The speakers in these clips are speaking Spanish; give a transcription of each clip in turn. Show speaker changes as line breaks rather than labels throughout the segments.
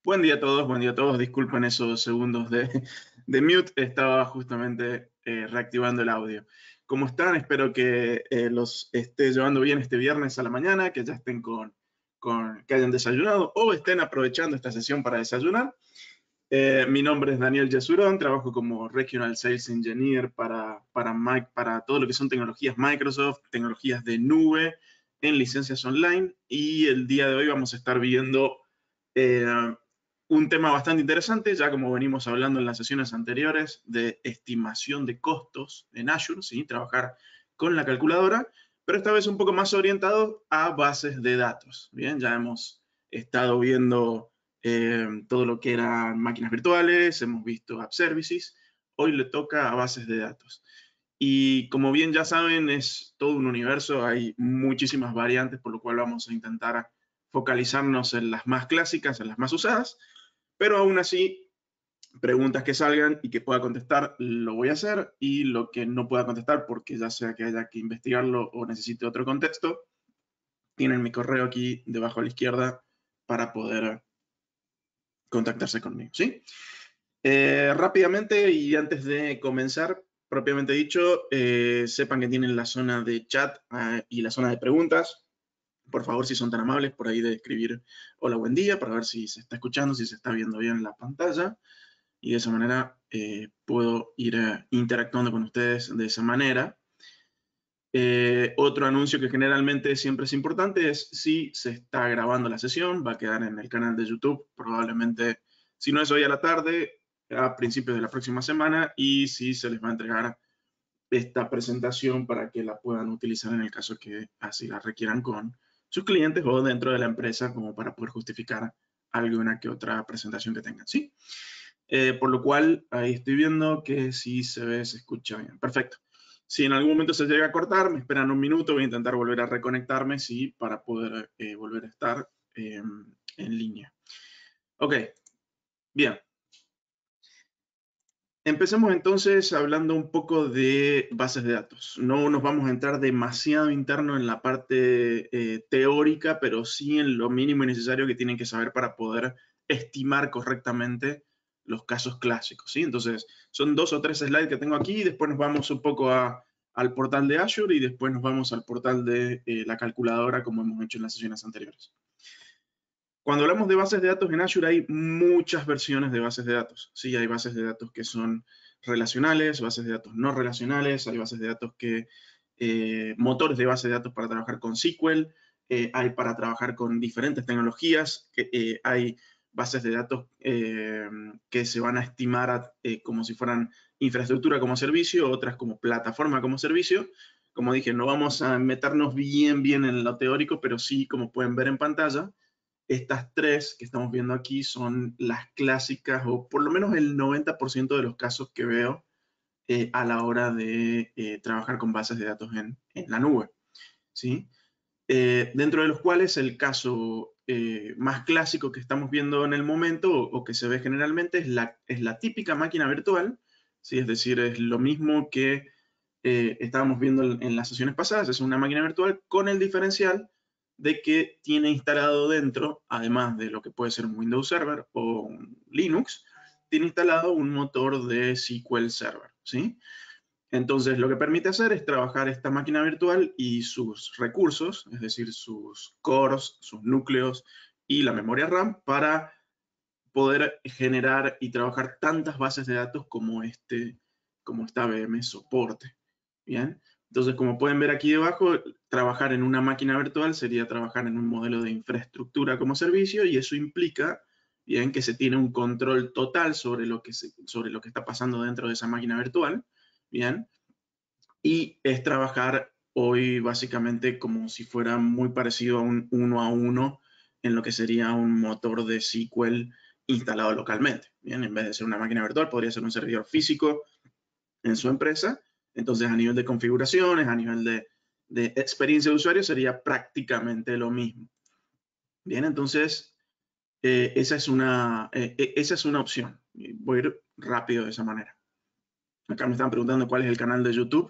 Buen día a todos. Disculpen esos segundos de mute. Estaba justamente reactivando el audio. ¿Cómo están? Espero que los esté llevando bien este viernes a la mañana, que ya estén que hayan desayunado o estén aprovechando esta sesión para desayunar. Mi nombre es Daniel Yesurón, trabajo como Regional Sales Engineer para todo lo que son tecnologías Microsoft, tecnologías de nube en licencias online, y el día de hoy vamos a estar viendo eh, un tema bastante interesante, ya como venimos hablando en las sesiones anteriores, de estimación de costos en Azure, ¿sí? Trabajar con la calculadora, pero esta vez un poco más orientado a bases de datos. Bien, ya hemos estado viendo todo lo que eran máquinas virtuales, hemos visto app services, hoy le toca a bases de datos. Y como bien ya saben, es todo un universo, hay muchísimas variantes, por lo cual vamos a intentar focalizarnos en las más clásicas, en las más usadas, pero aún así, preguntas que salgan y que pueda contestar, lo voy a hacer, y lo que no pueda contestar, porque ya sea que haya que investigarlo o necesite otro contexto, tienen mi correo aquí debajo a la izquierda para poder contactarse conmigo, ¿sí? Rápidamente y antes de comenzar, propiamente dicho, sepan que tienen la zona de chat y la zona de preguntas. Por favor, si son tan amables, por ahí de escribir hola, buen día, para ver si se está escuchando, si se está viendo bien la pantalla. Y de esa manera puedo ir interactuando con ustedes de esa manera. Otro anuncio que generalmente siempre es importante es si se está grabando la sesión, va a quedar en el canal de YouTube, probablemente, si no es hoy a la tarde, a principios de la próxima semana, y si se les va a entregar esta presentación para que la puedan utilizar en el caso que así la requieran con sus clientes o dentro de la empresa, como para poder justificar alguna que otra presentación que tengan, ¿sí? Por lo cual, ahí estoy viendo que sí se ve, se escucha bien. Perfecto. Si en algún momento se llega a cortar, me esperan un minuto, voy a intentar volver a reconectarme, sí, para poder volver a estar en línea. Ok, bien. Empecemos entonces hablando un poco de bases de datos. No nos vamos a entrar demasiado interno en la parte teórica, pero sí en lo mínimo y necesario que tienen que saber para poder estimar correctamente los casos clásicos, ¿sí? Entonces, son 2 o 3 slides que tengo aquí, después nos vamos un poco al portal de Azure y después nos vamos al portal de la calculadora, como hemos hecho en las sesiones anteriores. Cuando hablamos de bases de datos en Azure, hay muchas versiones de bases de datos. Sí, hay bases de datos que son relacionales, bases de datos no relacionales, hay bases de datos motores de base de datos para trabajar con SQL, hay para trabajar con diferentes tecnologías, hay bases de datos que se van a estimar como si fueran infraestructura como servicio, otras como plataforma como servicio. Como dije, no vamos a meternos bien en lo teórico, pero sí, como pueden ver en pantalla, estas 3 que estamos viendo aquí son las clásicas, o por lo menos el 90% de los casos que veo a la hora de trabajar con bases de datos en la nube, ¿sí? Dentro de los cuales el caso más clásico que estamos viendo en el momento, o que se ve generalmente, es la típica máquina virtual, ¿sí? Es decir, es lo mismo que estábamos viendo en las sesiones pasadas, es una máquina virtual con el diferencial de que tiene instalado dentro, además de lo que puede ser un Windows Server o un Linux, tiene instalado un motor de SQL Server, ¿sí? Entonces, lo que permite hacer es trabajar esta máquina virtual y sus recursos, es decir, sus cores, sus núcleos y la memoria RAM, para poder generar y trabajar tantas bases de datos como esta VM soporte. Bien, entonces, como pueden ver aquí debajo, trabajar en una máquina virtual sería trabajar en un modelo de infraestructura como servicio, y eso implica, bien, que se tiene un control total sobre lo que está pasando dentro de esa máquina virtual, bien, y es trabajar hoy básicamente como si fuera muy parecido a un 1 a 1 en lo que sería un motor de SQL instalado localmente. Bien, en vez de ser una máquina virtual, podría ser un servidor físico en su empresa. Entonces, a nivel de configuraciones, a nivel de experiencia de usuario, sería prácticamente lo mismo. Bien, entonces, esa es una opción. Voy a ir rápido de esa manera. Acá me están preguntando cuál es el canal de YouTube.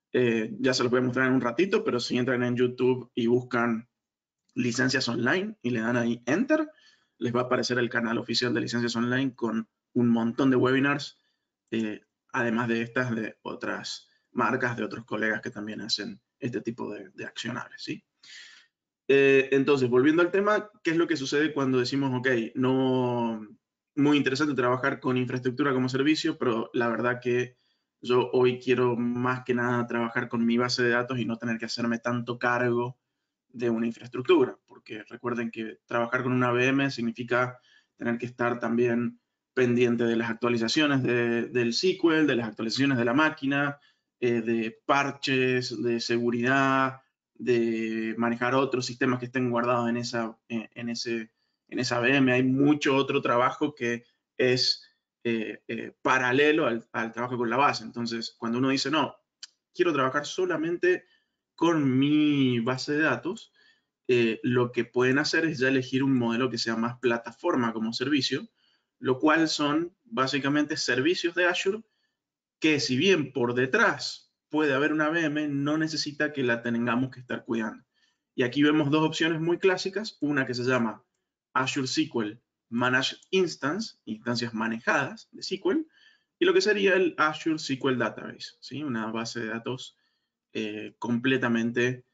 Ya se los voy a mostrar en un ratito, pero si entran en YouTube y buscan licencias online y le dan ahí Enter, les va a aparecer el canal oficial de Licencias Online con un montón de webinars, además de estas, de otras marcas, de otros colegas que también hacen este tipo de accionables, ¿sí? Entonces, volviendo al tema, ¿qué es lo que sucede cuando decimos, ok, no, muy interesante trabajar con infraestructura como servicio, pero la verdad que yo hoy quiero más que nada trabajar con mi base de datos y no tener que hacerme tanto cargo de una infraestructura? Porque recuerden que trabajar con una VM significa tener que estar también pendiente de las actualizaciones del SQL, de las actualizaciones de la máquina, de parches, de seguridad, de manejar otros sistemas que estén guardados en esa VM. Hay mucho otro trabajo que es paralelo al trabajo con la base. Entonces, cuando uno dice, no, quiero trabajar solamente con mi base de datos, lo que pueden hacer es ya elegir un modelo que sea más plataforma como servicio, lo cual son básicamente servicios de Azure que, si bien por detrás puede haber una VM, no necesita que la tengamos que estar cuidando. Y aquí vemos dos opciones muy clásicas, una que se llama Azure SQL Managed Instance, instancias manejadas de SQL, y lo que sería el Azure SQL Database, ¿sí? Una base de datos completamente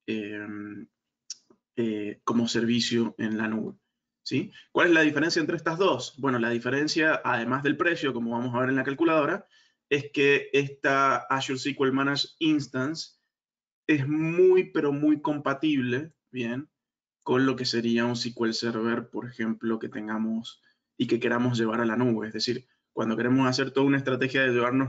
como servicio en la nube, ¿sí? ¿Cuál es la diferencia entre estas dos? Bueno, la diferencia, además del precio, como vamos a ver en la calculadora, es que esta Azure SQL Managed Instance es muy, pero muy compatible, bien, con lo que sería un SQL Server, por ejemplo, que tengamos y que queramos llevar a la nube. Es decir, cuando queremos hacer toda una estrategia de llevarnos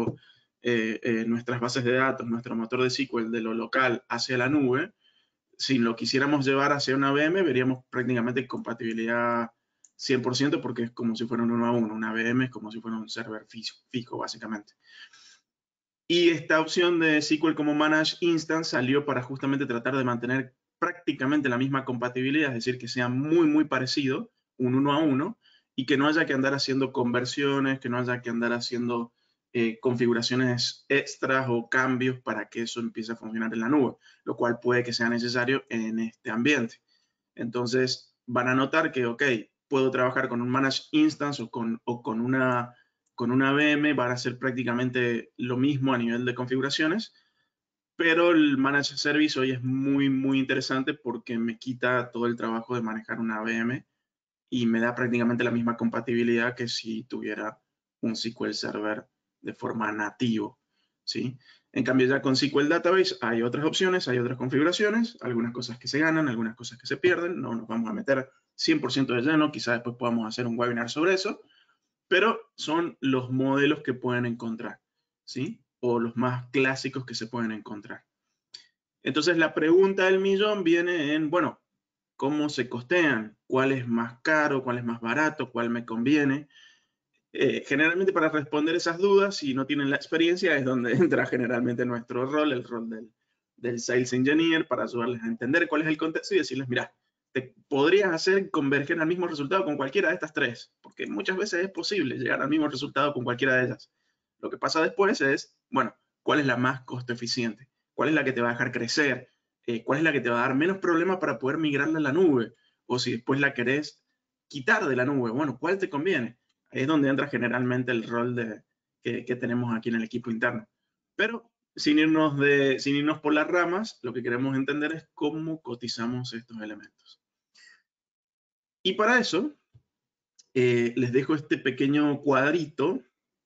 nuestras bases de datos, nuestro motor de SQL de lo local hacia la nube, si lo quisiéramos llevar hacia una VM, veríamos prácticamente compatibilidad 100%, porque es como si fuera un 1 a 1. Una VM es como si fuera un server fijo, básicamente. Y esta opción de SQL como Managed Instance salió para justamente tratar de mantener prácticamente la misma compatibilidad, es decir, que sea muy, muy parecido, un 1 a 1, y que no haya que andar haciendo conversiones, que no haya que andar haciendo configuraciones extras o cambios para que eso empiece a funcionar en la nube, lo cual puede que sea necesario en este ambiente. Entonces, van a notar que, ok, puedo trabajar con un Managed Instance o con una VM, van a ser prácticamente lo mismo a nivel de configuraciones, pero el Managed Service hoy es muy, muy interesante porque me quita todo el trabajo de manejar una VM y me da prácticamente la misma compatibilidad que si tuviera un SQL Server de forma nativo, ¿sí? En cambio, ya con SQL Database hay otras opciones, hay otras configuraciones, algunas cosas que se ganan, algunas cosas que se pierden, no nos vamos a meter 100% de lleno, quizás después podamos hacer un webinar sobre eso, pero son los modelos que pueden encontrar, ¿sí? O los más clásicos que se pueden encontrar. Entonces, la pregunta del millón viene en, bueno, ¿cómo se costean? ¿Cuál es más caro? ¿Cuál es más barato? ¿Cuál me conviene? Generalmente, para responder esas dudas, si no tienen la experiencia, es donde entra generalmente nuestro rol, el rol del Sales Engineer, para ayudarles a entender cuál es el contexto y decirles, mira, te podrías hacer converger al mismo resultado con cualquiera de estas tres, porque muchas veces es posible llegar al mismo resultado con cualquiera de ellas. Lo que pasa después es, bueno, ¿cuál es la más costo eficiente? ¿Cuál es la que te va a dejar crecer? ¿Cuál es la que te va a dar menos problemas para poder migrarla a la nube? O si después la querés quitar de la nube, bueno, ¿cuál te conviene? Ahí es donde entra generalmente el rol que tenemos aquí en el equipo interno. Pero sin irnos por las ramas, lo que queremos entender es cómo cotizamos estos elementos. Y para eso, les dejo este pequeño cuadrito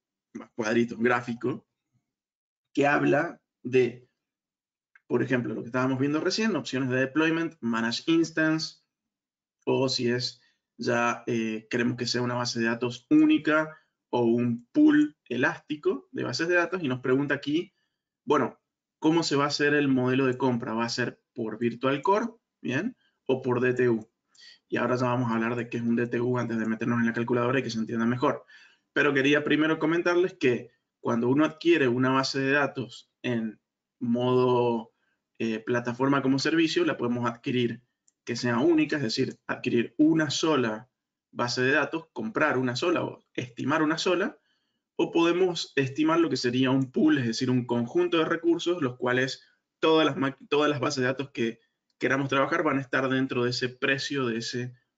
gráfico, que habla de, por ejemplo, lo que estábamos viendo recién, opciones de deployment, manage instance, o si es ya queremos que sea una base de datos única o un pool elástico de bases de datos, y nos pregunta aquí, bueno, ¿cómo se va a hacer el modelo de compra? ¿Va a ser por Virtual Core, bien, o por DTU? Y ahora ya vamos a hablar de qué es un DTU antes de meternos en la calculadora y que se entienda mejor. Pero quería primero comentarles que cuando uno adquiere una base de datos en modo plataforma como servicio, la podemos adquirir que sea única, es decir, adquirir una sola base de datos, comprar una sola o estimar una sola, o podemos estimar lo que sería un pool, es decir, un conjunto de recursos, los cuales todas las bases de datos que queramos trabajar van a estar dentro de ese precio, de ese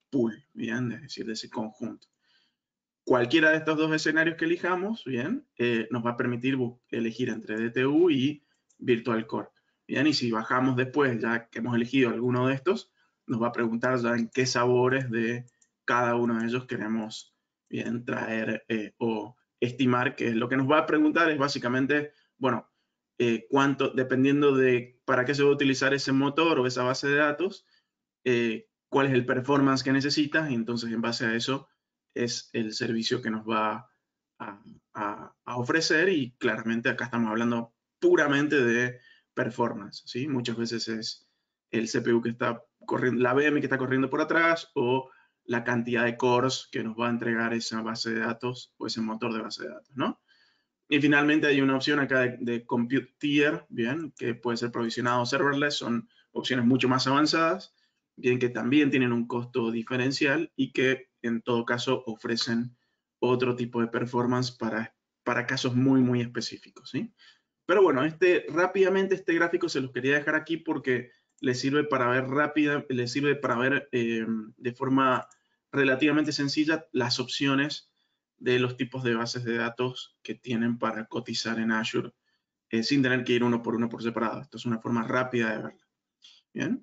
pool, ¿bien? Es decir, de ese conjunto. Cualquiera de estos dos escenarios que elijamos, ¿bien? Nos va a permitir elegir entre DTU y Virtual Core, ¿bien? Y si bajamos después, ya que hemos elegido alguno de estos, nos va a preguntar ya en qué sabores de cada uno de ellos queremos, ¿bien? Traer o estimar, que lo que nos va a preguntar es básicamente, bueno, cuánto, dependiendo de para qué se va a utilizar ese motor o esa base de datos, cuál es el performance que necesitas, y entonces en base a eso es el servicio que nos va a ofrecer, y claramente acá estamos hablando puramente de performance, ¿sí? Muchas veces es el CPU que está corriendo, la VM que está corriendo por atrás, o la cantidad de cores que nos va a entregar esa base de datos o ese motor de base de datos, ¿no? Y finalmente hay una opción acá de Compute Tier, bien, que puede ser provisionado serverless, son opciones mucho más avanzadas, bien, que también tienen un costo diferencial y que en todo caso ofrecen otro tipo de performance para casos muy, muy específicos, ¿sí? Pero bueno, rápidamente este gráfico se los quería dejar aquí porque les sirve para ver de forma relativamente sencilla las opciones de los tipos de bases de datos que tienen para cotizar en Azure sin tener que ir uno por separado. Esto es una forma rápida de verlo. Bien.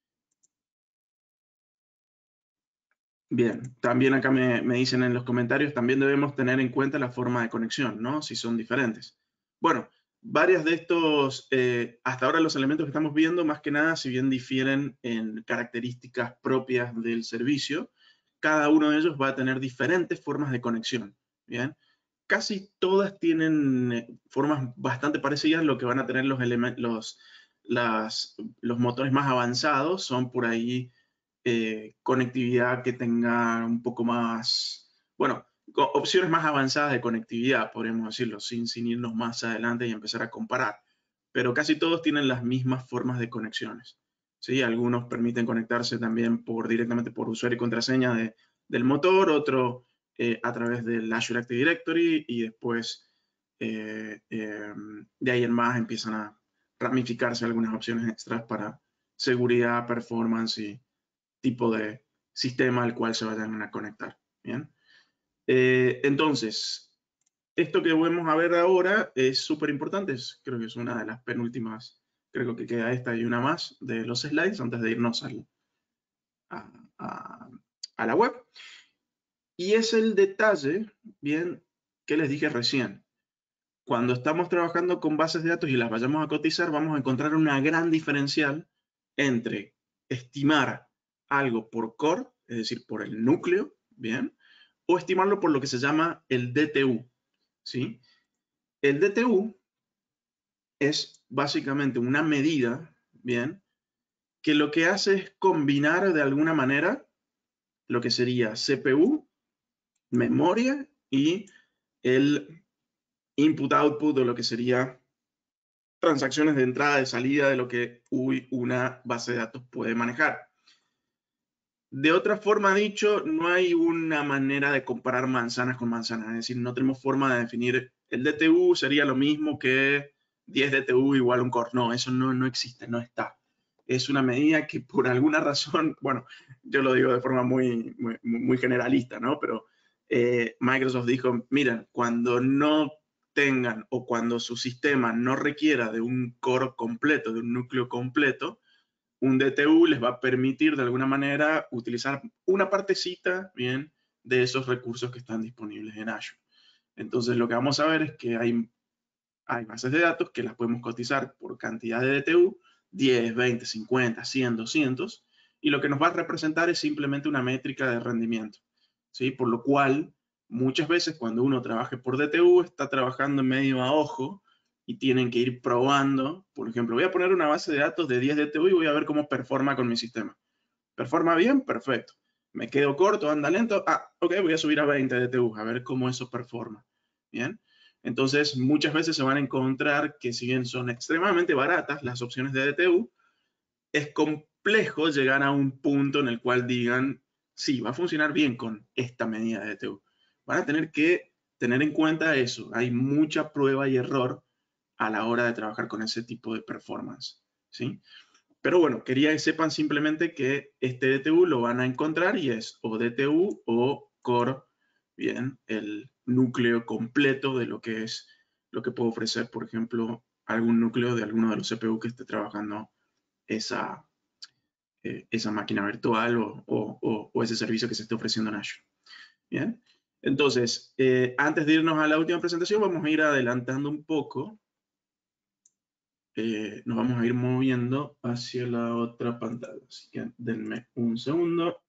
Bien, también acá me dicen en los comentarios, también debemos tener en cuenta la forma de conexión, ¿no? Si son diferentes. Bueno, varias de estos, hasta ahora los elementos que estamos viendo, más que nada, si bien difieren en características propias del servicio, cada uno de ellos va a tener diferentes formas de conexión, ¿bien? Casi todas tienen formas bastante parecidas. Lo que van a tener los motores más avanzados son por ahí conectividad que tenga un poco más, bueno, opciones más avanzadas de conectividad, podríamos decirlo, sin irnos más adelante y empezar a comparar. Pero casi todos tienen las mismas formas de conexiones, ¿sí? Algunos permiten conectarse también directamente por usuario y contraseña del motor, otro a través del Azure Active Directory, y después de ahí en más empiezan a ramificarse algunas opciones extras para seguridad, performance y tipo de sistema al cual se vayan a conectar. ¿Bien? Entonces, esto que vamos a ver ahora es súper importante. Creo que es una de las penúltimas, creo que queda esta y una más de los slides antes de irnos a la web. Y es el detalle, bien, que les dije recién. Cuando estamos trabajando con bases de datos y las vayamos a cotizar, vamos a encontrar una gran diferencial entre estimar algo por core, es decir, por el núcleo, ¿bien? O estimarlo por lo que se llama el DTU, ¿sí? El DTU es básicamente una medida, ¿bien? Que lo que hace es combinar de alguna manera lo que sería CPU, memoria y el input-output, o lo que sería transacciones de entrada, de salida, de lo que una base de datos puede manejar. De otra forma dicho, no hay una manera de comparar manzanas con manzanas, es decir, no tenemos forma de definir el DTU sería lo mismo que 10 DTU igual un core. No, eso no existe, no está. Es una medida que por alguna razón, bueno, yo lo digo de forma muy generalista, ¿no? Pero Microsoft dijo, miren, cuando no tengan o cuando su sistema no requiera de un core completo, de un núcleo completo, un DTU les va a permitir de alguna manera utilizar una partecita, bien, de esos recursos que están disponibles en Azure. Entonces lo que vamos a ver es que hay bases de datos que las podemos cotizar por cantidad de DTU, 10, 20, 50, 100, 200, y lo que nos va a representar es simplemente una métrica de rendimiento, ¿sí? Por lo cual, muchas veces cuando uno trabaje por DTU, está trabajando medio a ojo y tienen que ir probando. Por ejemplo, voy a poner una base de datos de 10 DTU y voy a ver cómo performa con mi sistema. ¿Performa bien? Perfecto. ¿Me quedo corto? ¿Anda lento? Ah, ok, voy a subir a 20 DTU, a ver cómo eso performa. ¿Bien? Entonces, muchas veces se van a encontrar que si bien son extremadamente baratas las opciones de DTU, es complejo llegar a un punto en el cual digan, sí, va a funcionar bien con esta medida de DTU. Van a tener que tener en cuenta eso. Hay mucha prueba y error a la hora de trabajar con ese tipo de performance, ¿sí? Pero bueno, quería que sepan simplemente que este DTU lo van a encontrar y es o DTU o Core, bien, el núcleo completo de lo que es lo que puede ofrecer, por ejemplo, algún núcleo de alguno de los CPU que esté trabajando esa máquina virtual o ese servicio que se esté ofreciendo en Azure. Bien, entonces, antes de irnos a la última presentación, vamos a ir adelantando un poco. Nos vamos a ir moviendo hacia la otra pantalla. Así que denme un segundo.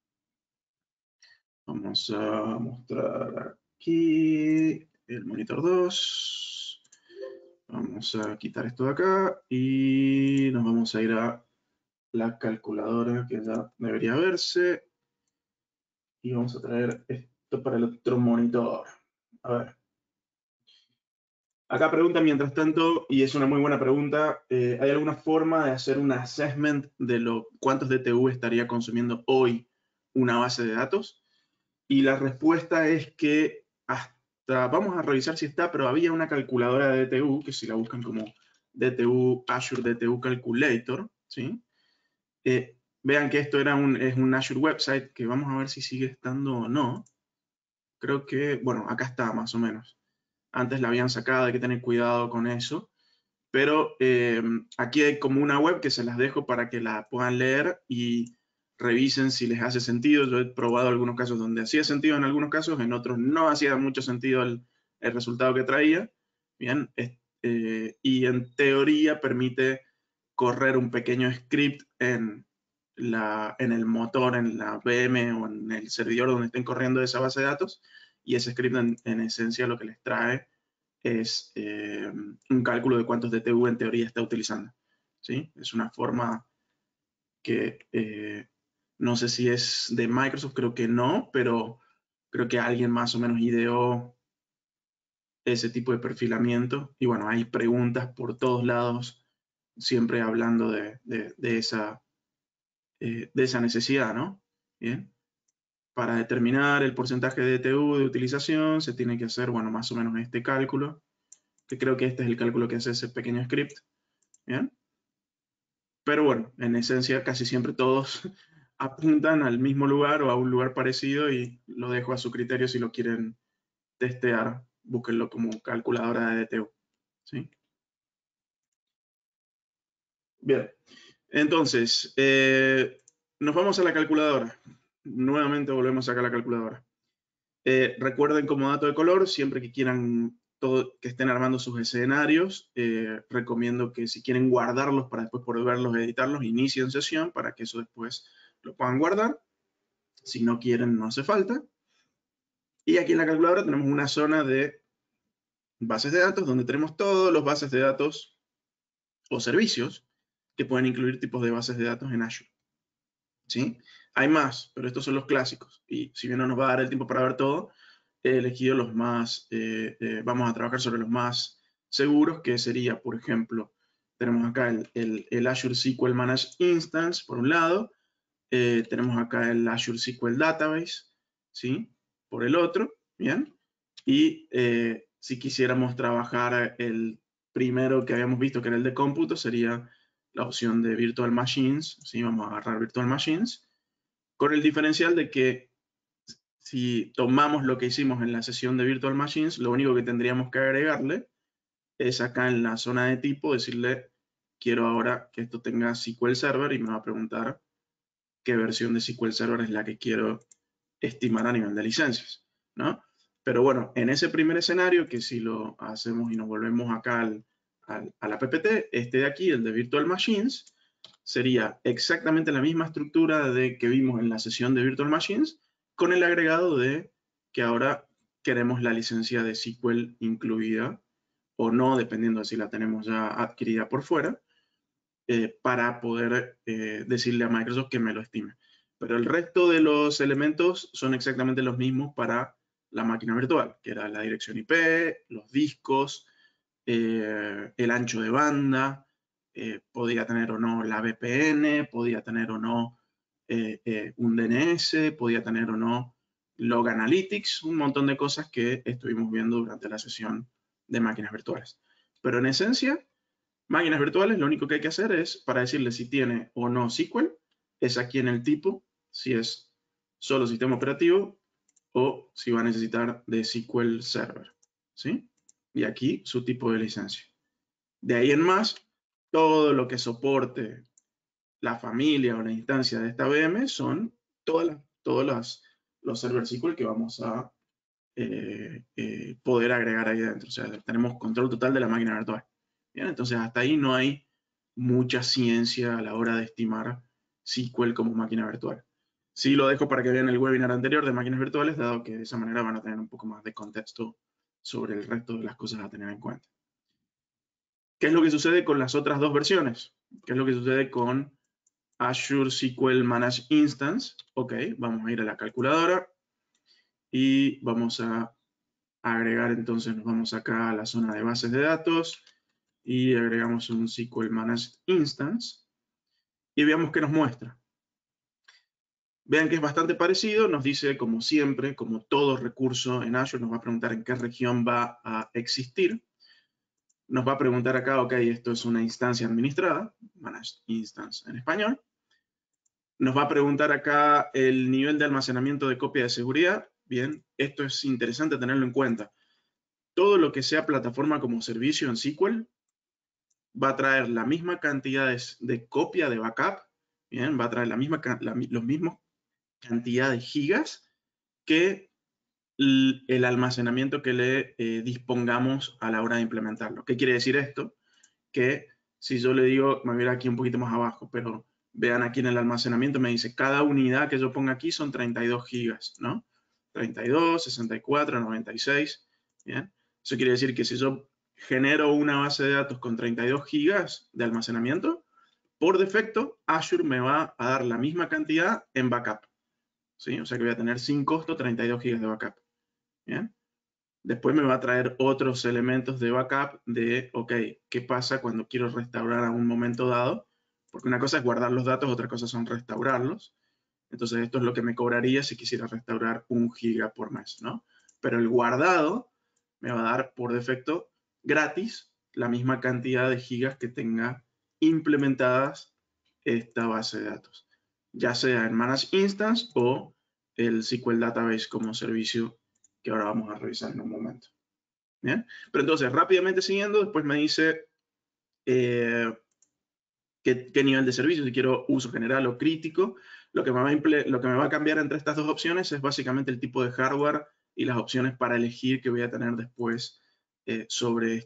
Vamos a mostrar aquí el monitor 2. Vamos a quitar esto de acá y nos vamos a ir a la calculadora que ya debería verse. Y vamos a traer esto para el otro monitor. A ver. Acá pregunta, mientras tanto, y es una muy buena pregunta, ¿hay alguna forma de hacer un assessment de cuántos DTU estaría consumiendo hoy una base de datos? Y la respuesta es que vamos a revisar si está, pero había una calculadora de DTU, que si la buscan como DTU, Azure DTU Calculator, ¿sí? Vean que esto es un Azure website, que vamos a ver si sigue estando o no. Creo que, bueno, acá está más o menos. Antes la habían sacado, hay que tener cuidado con eso. Pero aquí hay como una web que se las dejo para que la puedan leer y revisen si les hace sentido. Yo he probado algunos casos donde hacía sentido en algunos casos, en otros no hacía mucho sentido el resultado que traía. Bien, y en teoría permite correr un pequeño script en el motor, en la VM o en el servidor donde estén corriendo esa base de datos, y ese script en esencia lo que les trae es un cálculo de cuántos DTU en teoría está utilizando. ¿Sí? Es una forma que no sé si es de Microsoft, creo que no, pero creo que alguien más o menos ideó ese tipo de perfilamiento. Y bueno, hay preguntas por todos lados, siempre hablando de esa necesidad, ¿no? Bien. Para determinar el porcentaje de DTU de utilización, se tiene que hacer, bueno, más o menos este cálculo, que creo que este es el cálculo que hace ese pequeño script. ¿Bien? Pero bueno, en esencia casi siempre todos apuntan al mismo lugar o a un lugar parecido y lo dejo a su criterio si lo quieren testear, búsquenlo como calculadora de DTU. ¿Sí? Bien, entonces, nos vamos a la calculadora. Nuevamente volvemos acá a la calculadora. Recuerden como dato de color, siempre que quieran que estén armando sus escenarios, recomiendo que si quieren guardarlos para después poder verlos, editarlos, inicien sesión para que eso después lo puedan guardar. Si no quieren, no hace falta. Y aquí en la calculadora tenemos una zona de bases de datos donde tenemos todos los bases de datos o servicios que pueden incluir tipos de bases de datos en Azure. ¿Sí? Hay más, pero estos son los clásicos. Y si bien no nos va a dar el tiempo para ver todo, he elegido los más, vamos a trabajar sobre los más seguros, que sería, por ejemplo, tenemos acá el Azure SQL Managed Instance, por un lado, tenemos acá el Azure SQL Database, ¿sí? Por el otro, ¿bien? Y si quisiéramos trabajar el primero que habíamos visto, que era el de cómputo, sería la opción de Virtual Machines, ¿sí? Vamos a agarrar Virtual Machines, con el diferencial de que si tomamos lo que hicimos en la sesión de Virtual Machines, lo único que tendríamos que agregarle es acá en la zona de tipo, decirle, quiero ahora que esto tenga SQL Server y me va a preguntar qué versión de SQL Server es la que quiero estimar a nivel de licencias, ¿no? Pero bueno, en ese primer escenario, que si lo hacemos y nos volvemos acá a la PPT, este de aquí, el de Virtual Machines, sería exactamente la misma estructura de que vimos en la sesión de Virtual Machines, con el agregado de que ahora queremos la licencia de SQL incluida o no, dependiendo de si la tenemos ya adquirida por fuera, para poder decirle a Microsoft que me lo estime. Pero el resto de los elementos son exactamente los mismos para la máquina virtual, que era la dirección IP, los discos, el ancho de banda, podía tener o no la VPN, podía tener o no un DNS, podía tener o no Log Analytics, un montón de cosas que estuvimos viendo durante la sesión de máquinas virtuales. Pero en esencia, Máquinas virtuales, lo único que hay que hacer es, para decirle si tiene o no SQL, es aquí en el tipo, si es solo sistema operativo o si va a necesitar de SQL Server, ¿sí? Y aquí su tipo de licencia. De ahí en más, todo lo que soporte la familia o la instancia de esta VM son todos los server SQL que vamos a poder agregar ahí dentro. O sea, tenemos control total de la máquina virtual. Bien, entonces hasta ahí no hay mucha ciencia a la hora de estimar SQL como máquina virtual. Sí lo dejo para que vean el webinar anterior de máquinas virtuales, dado que de esa manera van a tener un poco más de contexto sobre el resto de las cosas a tener en cuenta. ¿Qué es lo que sucede con las otras dos versiones? ¿Qué es lo que sucede con Azure SQL Managed Instance? Ok, vamos a ir a la calculadora y vamos a agregar, entonces nos vamos acá a la zona de bases de datos y agregamos un SQL Managed Instance y veamos qué nos muestra. Vean que es bastante parecido, nos dice como siempre, como todo recurso en Azure, nos va a preguntar en qué región va a existir. Nos va a preguntar acá, ok, esto es una instancia administrada, Managed Instance en español. Nos va a preguntar acá el nivel de almacenamiento de copia de seguridad. Bien, esto es interesante tenerlo en cuenta. Todo lo que sea plataforma como servicio en SQL va a traer la misma cantidad de copia de backup, bien, va a traer los mismos cantidad de gigas que el almacenamiento que le dispongamos a la hora de implementarlo. ¿Qué quiere decir esto? Que si yo le digo, me voy a ir aquí un poquito más abajo, pero vean aquí en el almacenamiento, me dice, cada unidad que yo ponga aquí son 32 gigas, ¿no? 32, 64, 96, ¿bien? Eso quiere decir que si yo genero una base de datos con 32 gigas de almacenamiento, por defecto, Azure me va a dar la misma cantidad en backup, ¿sí? O sea que voy a tener sin costo 32 gigas de backup, ¿bien? Después me va a traer otros elementos de backup de, ok, ¿qué pasa cuando quiero restaurar a un momento dado? Porque una cosa es guardar los datos, otra cosa son restaurarlos. Entonces esto es lo que me cobraría si quisiera restaurar 1 giga por mes, ¿no? Pero el guardado me va a dar por defecto gratis la misma cantidad de gigas que tenga implementadas esta base de datos, ya sea en Managed Instance o el SQL Database como servicio que ahora vamos a revisar en un momento. ¿Bien? Pero entonces, rápidamente siguiendo, después me dice qué nivel de servicio, si quiero uso general o crítico. Lo que me va a cambiar entre estas dos opciones es básicamente el tipo de hardware y las opciones para elegir que voy a tener después sobre,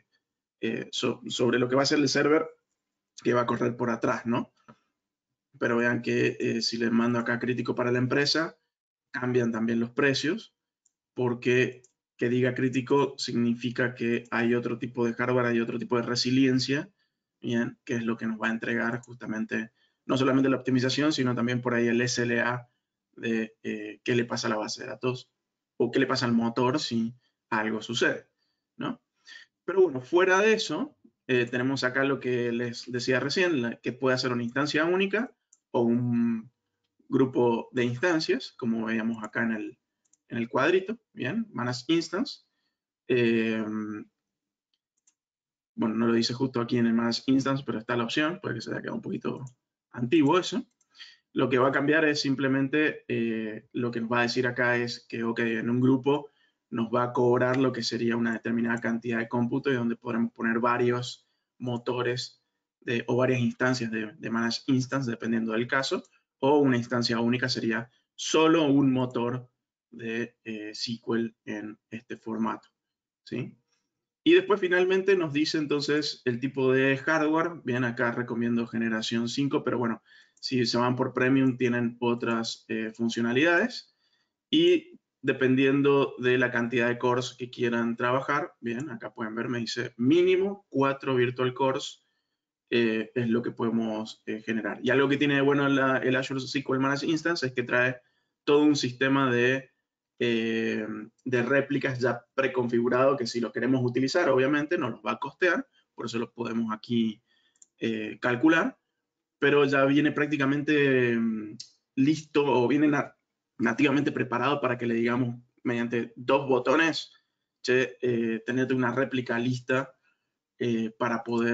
sobre lo que va a ser el server que va a correr por atrás, ¿no? Pero vean que si les mando acá crítico para la empresa, cambian también los precios, porque que diga crítico significa que hay otro tipo de hardware, hay otro tipo de resiliencia, bien, que es lo que nos va a entregar justamente no solamente la optimización, sino también por ahí el SLA de qué le pasa a la base de datos o qué le pasa al motor si algo sucede, ¿no? Pero bueno, fuera de eso, tenemos acá lo que les decía recién, que puede ser una instancia única o un grupo de instancias, como veíamos acá en el cuadrito, bien, Managed Instance. Bueno, no lo dice justo aquí en el Managed Instance, pero está la opción, puede que se haya quedado un poquito antiguo eso. Lo que va a cambiar es simplemente, lo que nos va a decir acá es que, ok, en un grupo nos va a cobrar lo que sería una determinada cantidad de cómputo y donde podremos poner varios motores o varias instancias de Managed Instance, dependiendo del caso, o una instancia única sería solo un motor de SQL en este formato, ¿sí? Y después finalmente nos dice entonces el tipo de hardware. Bien, acá recomiendo generación 5, pero bueno, si se van por Premium tienen otras funcionalidades. Y dependiendo de la cantidad de cores que quieran trabajar, bien, acá pueden ver, me dice mínimo 4 virtual cores es lo que podemos generar. Y algo que tiene de bueno el Azure SQL Managed Instance es que trae todo un sistema de réplicas ya preconfigurado que si lo queremos utilizar, obviamente nos los va a costear, por eso lo podemos aquí calcular, pero ya viene prácticamente listo o viene nativamente preparado para que le digamos mediante 2 botones, tenerte una réplica lista para poder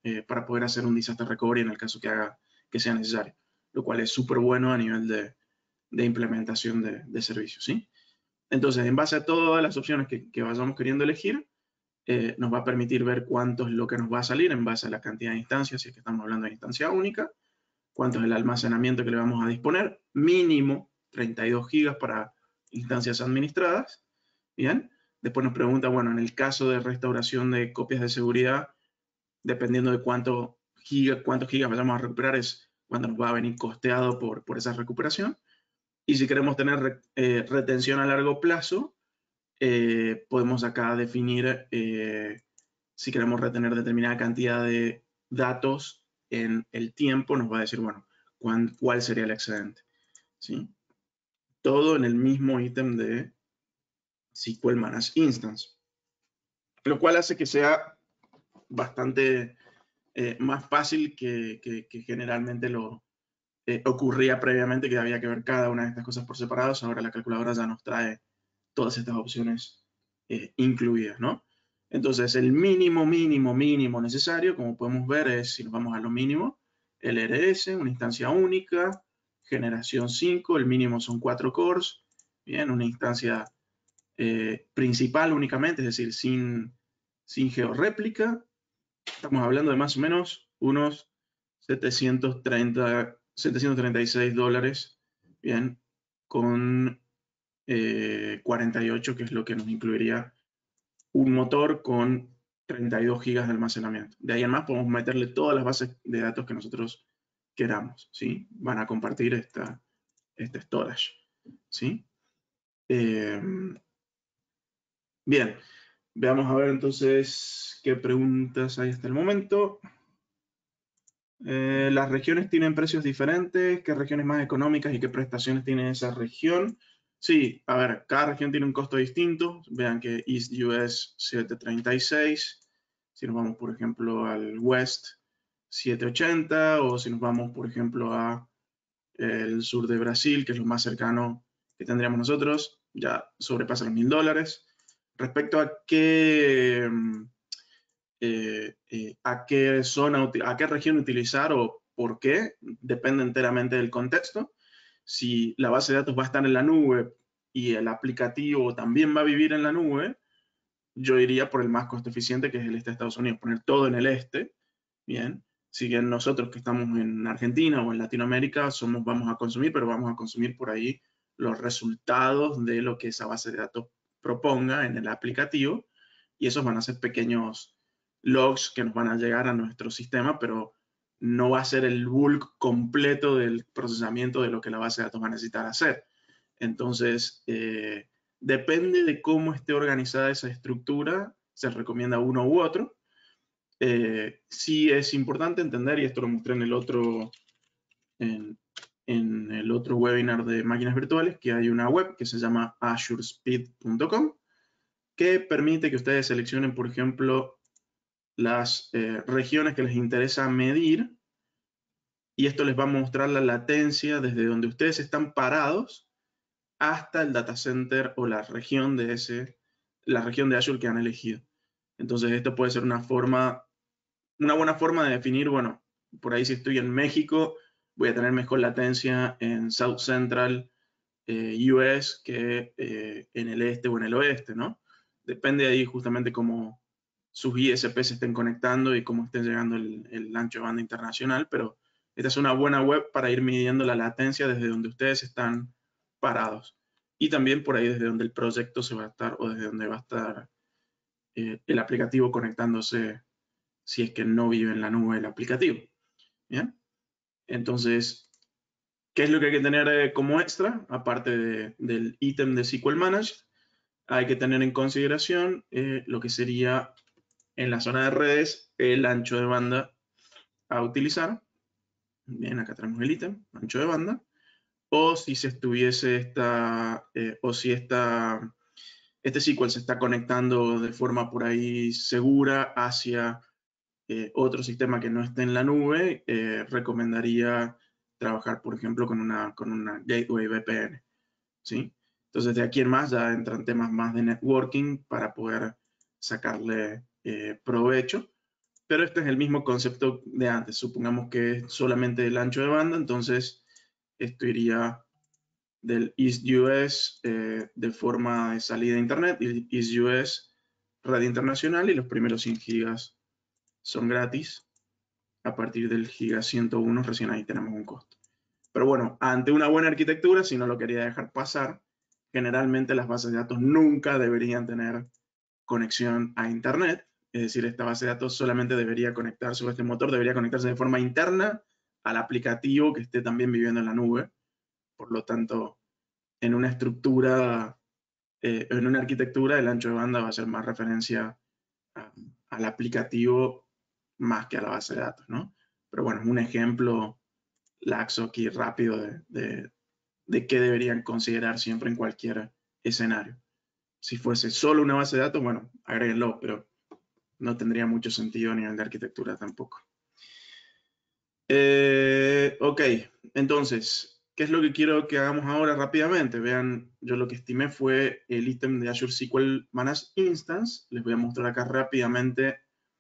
para poder hacer un disaster recovery en el caso que sea necesario, lo cual es súper bueno a nivel de implementación de servicios, ¿sí? Entonces, en base a todas las opciones que vayamos queriendo elegir, nos va a permitir ver cuánto es lo que nos va a salir en base a la cantidad de instancias, si es que estamos hablando de instancia única, cuánto es el almacenamiento que le vamos a disponer, mínimo 32 gigas para instancias administradas, ¿bien? Después nos pregunta, bueno, en el caso de restauración de copias de seguridad, dependiendo de cuántos gigas vayamos a recuperar, es cuando nos va a venir costeado por esa recuperación. Y si queremos tener retención a largo plazo, podemos acá definir si queremos retener determinada cantidad de datos en el tiempo, nos va a decir, bueno, cuál sería el excedente, ¿sí? Todo en el mismo ítem de SQL Managed Instance, lo cual hace que sea bastante más fácil que generalmente lo ocurría previamente, que había que ver cada una de estas cosas por separado. Ahora la calculadora ya nos trae todas estas opciones incluidas, ¿no? Entonces, el mínimo necesario, como podemos ver, es, si nos vamos a lo mínimo, LRS, una instancia única, generación 5, el mínimo son 4 cores, bien, una instancia principal únicamente, es decir, sin georréplica. Estamos hablando de más o menos unos 736 dólares, bien, con 48, que es lo que nos incluiría un motor con 32 gigas de almacenamiento. De ahí en más podemos meterle todas las bases de datos que nosotros queramos, ¿sí? Van a compartir este storage, ¿sí? Bien, veamos a ver entonces qué preguntas hay hasta el momento. Las regiones tienen precios diferentes, qué regiones más económicas y qué prestaciones tiene esa región. Sí, a ver, cada región tiene un costo distinto. Vean que East US 736, si nos vamos por ejemplo al West 780, o si nos vamos por ejemplo a el sur de Brasil, que es lo más cercano que tendríamos nosotros, ya sobrepasa los $1000. Respecto a qué a qué zona, a qué región utilizar o por qué, depende enteramente del contexto. Si la base de datos va a estar en la nube y el aplicativo también va a vivir en la nube, yo iría por el más costo eficiente, que es el este de Estados Unidos, poner todo en el este, bien. Si bien nosotros que estamos en Argentina o en Latinoamérica vamos a consumir, pero vamos a consumir por ahí los resultados de lo que esa base de datos proponga en el aplicativo, y esos van a ser pequeños logs que nos van a llegar a nuestro sistema, pero no va a ser el bulk completo del procesamiento de lo que la base de datos va a necesitar hacer. Entonces, depende de cómo esté organizada esa estructura, se recomienda uno u otro. Sí es importante entender, y esto lo mostré en el otro webinar de máquinas virtuales, que hay una web que se llama azurespeed.com, que permite que ustedes seleccionen, por ejemplo, las regiones que les interesa medir, y esto les va a mostrar la latencia desde donde ustedes están parados hasta el data center o la región de Azure que han elegido. Entonces, esto puede ser una buena forma de definir, bueno, por ahí si estoy en México, voy a tener mejor latencia en South Central US que en el este o en el oeste, ¿no? Depende de ahí justamente cómo sus ISP se estén conectando y cómo estén llegando el ancho de banda internacional, pero esta es una buena web para ir midiendo la latencia desde donde ustedes están parados. Y también por ahí desde donde el proyecto se va a estar, o desde donde va a estar el aplicativo conectándose, si es que no vive en la nube el aplicativo. ¿Bien? Entonces, ¿qué es lo que hay que tener como extra? Aparte del ítem de SQL Managed, hay que tener en consideración lo que sería en la zona de redes el ancho de banda a utilizar. Bien, acá tenemos el ítem, ancho de banda. O si se estuviese este SQL se está conectando de forma por ahí segura hacia otro sistema que no esté en la nube, recomendaría trabajar, por ejemplo, con una gateway VPN, ¿sí? Entonces, de aquí en más ya entran temas más de networking para poder sacarle provecho, pero este es el mismo concepto de antes. Supongamos que es solamente el ancho de banda, entonces esto iría del East US de forma de salida de Internet, y East US red internacional, y los primeros 100 gigas son gratis. A partir del giga 101 recién ahí tenemos un costo. Pero bueno, ante una buena arquitectura, si no lo quería dejar pasar, generalmente las bases de datos nunca deberían tener conexión a Internet. Es decir, esta base de datos solamente debería conectarse, o este motor debería conectarse de forma interna al aplicativo que esté también viviendo en la nube. Por lo tanto, en una estructura, en una arquitectura, el ancho de banda va a ser más referencia al aplicativo más que a la base de datos, ¿no? Pero bueno, es un ejemplo laxo aquí rápido de qué deberían considerar siempre en cualquier escenario. Si fuese solo una base de datos, bueno, agréguenlo, pero no tendría mucho sentido a nivel de arquitectura tampoco. Ok, entonces, ¿qué es lo que quiero que hagamos ahora rápidamente? Vean, yo lo que estimé fue el ítem de Azure SQL Managed Instance. Les voy a mostrar acá rápidamente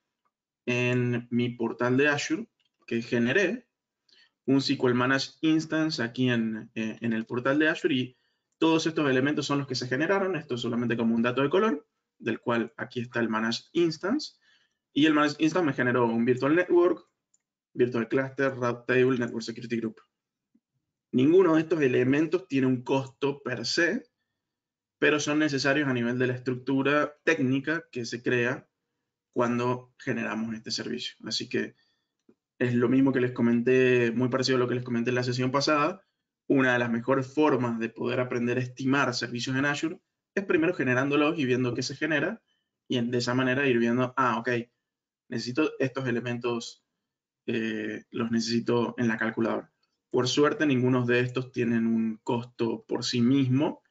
en mi portal de Azure que generé un SQL Managed Instance aquí en el portal de Azure, y todos estos elementos son los que se generaron. Esto es solamente como un dato de color, del cual aquí está el Managed Instance. Y el Managed Instance me generó un Virtual Network, Virtual Cluster, Route Table, Network Security Group. Ninguno de estos elementos tiene un costo per se, pero son necesarios a nivel de la estructura técnica que se crea cuando generamos este servicio. Así que es lo mismo que les comenté, muy parecido a lo que les comenté en la sesión pasada. Una de las mejores formas de poder aprender a estimar servicios en Azure es primero generándolos y viendo qué se genera, y de esa manera ir viendo, ok, necesito estos elementos, los necesito en la calculadora. Por suerte, ninguno de estos tienen un costo por sí mismo,